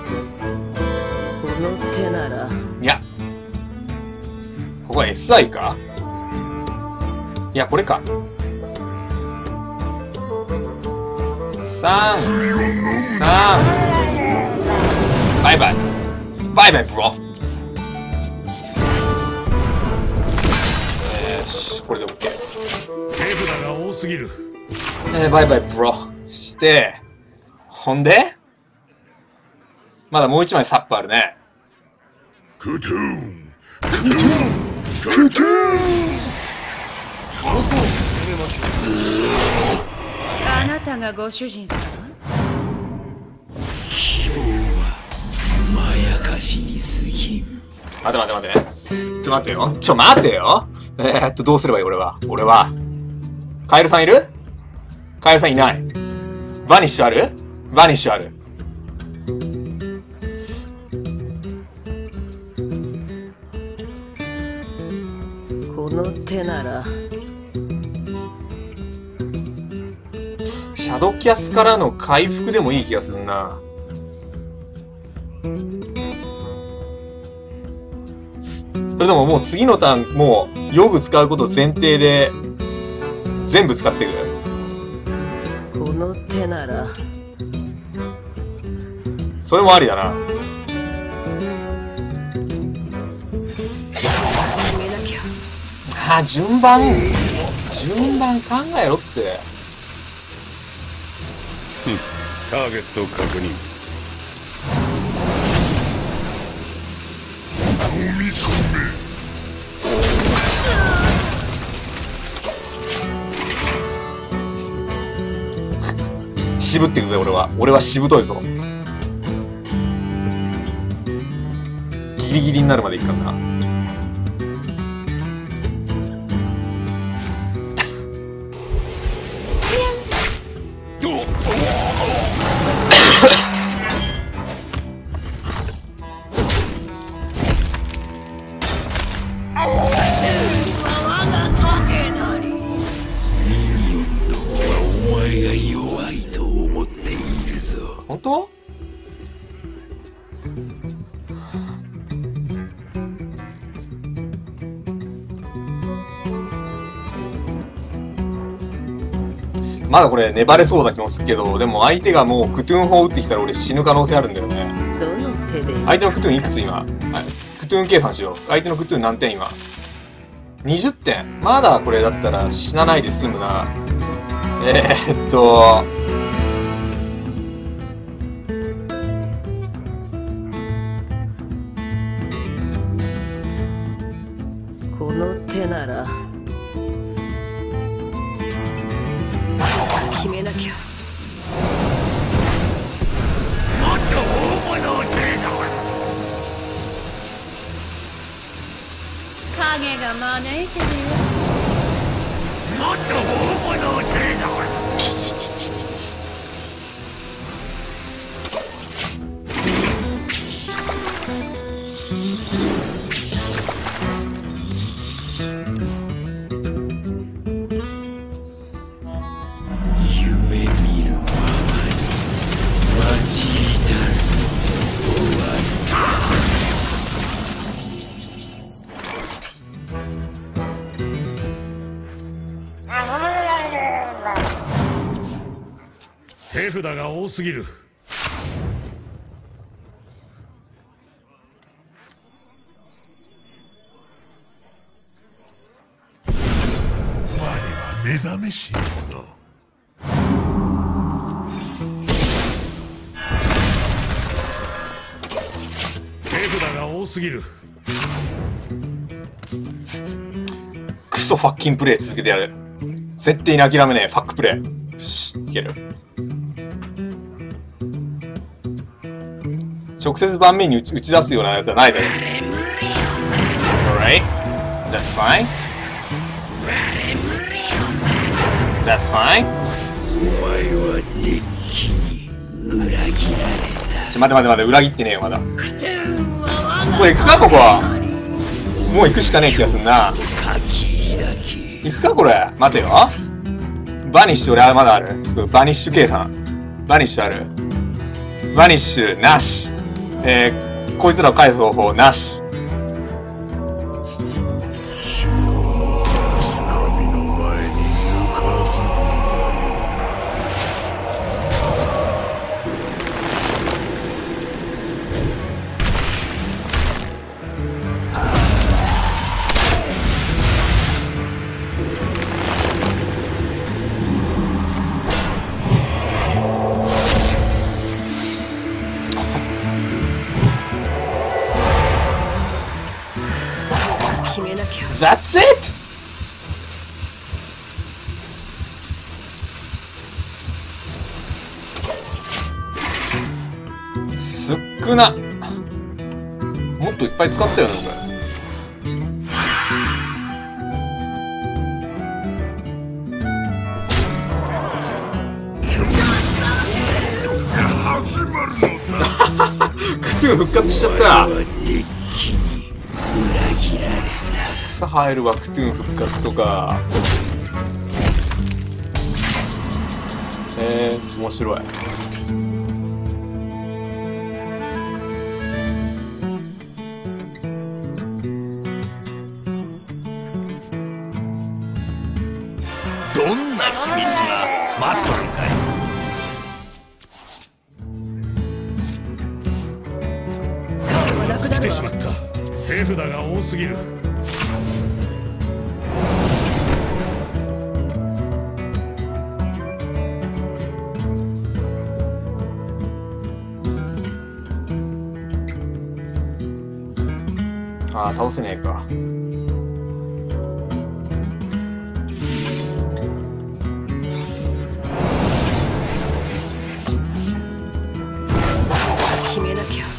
の手なら。 いやここは エスアイ か。いやこれか。さんさんバイバイバイバイブロ。よしこれで OK。 手札が多すぎる。 えー、バイバイブロして、ほんでまだもう一枚サップあるね。 クトゥーンクトゥーンクトゥーン。 あなたがご主人様。 希望はまやかしに過ぎん。 待て待て待て。ちょ待てよ。ちょ待てよ。えー、っと、どうすればいい俺は。俺は。カエルさんいる？カエルさんいない。バニッシュある？バニッシュある。 この手なら。 シャドキャスからの回復でもいい気がするな。それとももう次のターン、もう、ヨグ使うこと前提で、全部使ってくる。 この手なら。 それもありだな。 見なきゃ。 あ、順番順番考えろって。 ターゲット確認。 飲み込め。 渋ってくぜ俺は。俺はしぶといぞ。ギリギリになるまでいくからな。 本当？ まだこれ粘れそうな気もするけど、でも相手がもうクトゥーン砲撃ってきたら俺死ぬ可能性あるんだよね。 どの手で相手のクトゥーンいくつ今？クトゥーン計算しよう。相手のクトゥーン何点今？にじゅってん。まだこれだったら死なないで済むな。えー、っとこの手なら決めなきゃ。 影が招いてるよ。 もっと大物を連れだ。夢見るままに待ち至る終わった。 手札が多すぎる。 我は目覚めし者。 手札が多すぎる。 クソファッキンプレイ続けてやる。絶対に諦めねえ。ファックプレイ。よし、いける。直接盤面に打ち、打ち出すようなやつはないだろ。Alright, that's fine. That's fine. お前はデッキに裏切られた。 ちょ、待て待て待て、裏切ってねえよ、まだ。これ行くか、ここは。もう行くしかねえ気がすんな。行くか、これ。待てよ。バニッシュ、俺、まだある。ちょっと、バニッシュ計算。バニッシュある。バニッシュ、なし。えー、こいつらを返す方法、なし。That's it! すっくな。もっといっぱい使ったよね、これ。クトゥーン復活しちゃった。草生えるワクトゥーン復活とか。えー、面白い。 どんな秘密が待っとるかい。 影はなくな来てるわ。 しまった。手札が多すぎる。 ああ、倒せねえか。 決めなきゃ。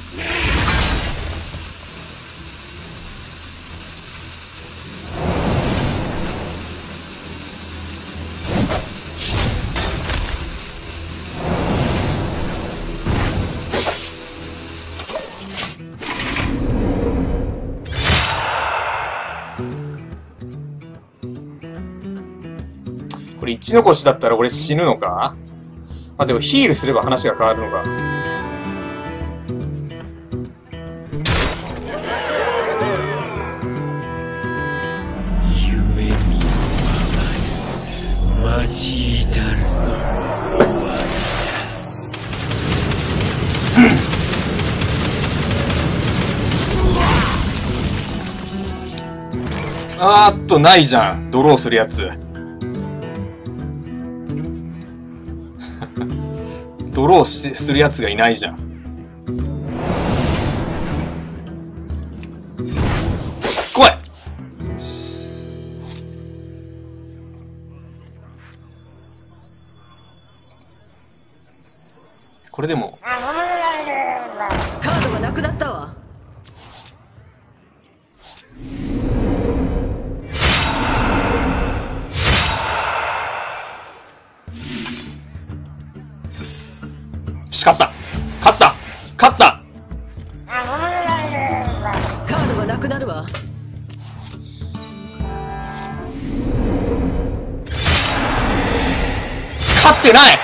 これ一残しだったら俺死ぬのか？あ、でもヒールすれば話が変わるのか。 夢見るままに待ち至るあーっと、ないじゃん。ドローするやつ。ドローしするやつがいないじゃん。来い。これでもカードがなくなったわ。 勝った、勝った、勝った。 カードがなくなるわ。 勝ってない。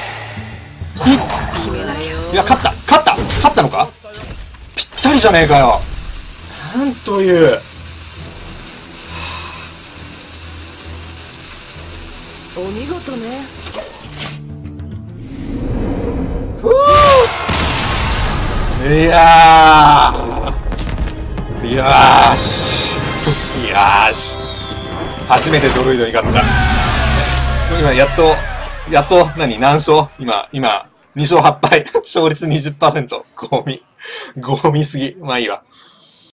決めないよ。 いや、勝った、勝った、勝ったのか。ぴったりじゃねえかよ。なんという。 お見事ね。 いやー、よーし、よーし、初めてドロイドに勝った。今やっと、やっと何何勝今、今、に勝はち敗。勝率 にじゅっパーセント。ゴミ。ゴミすぎ。まあいいわ。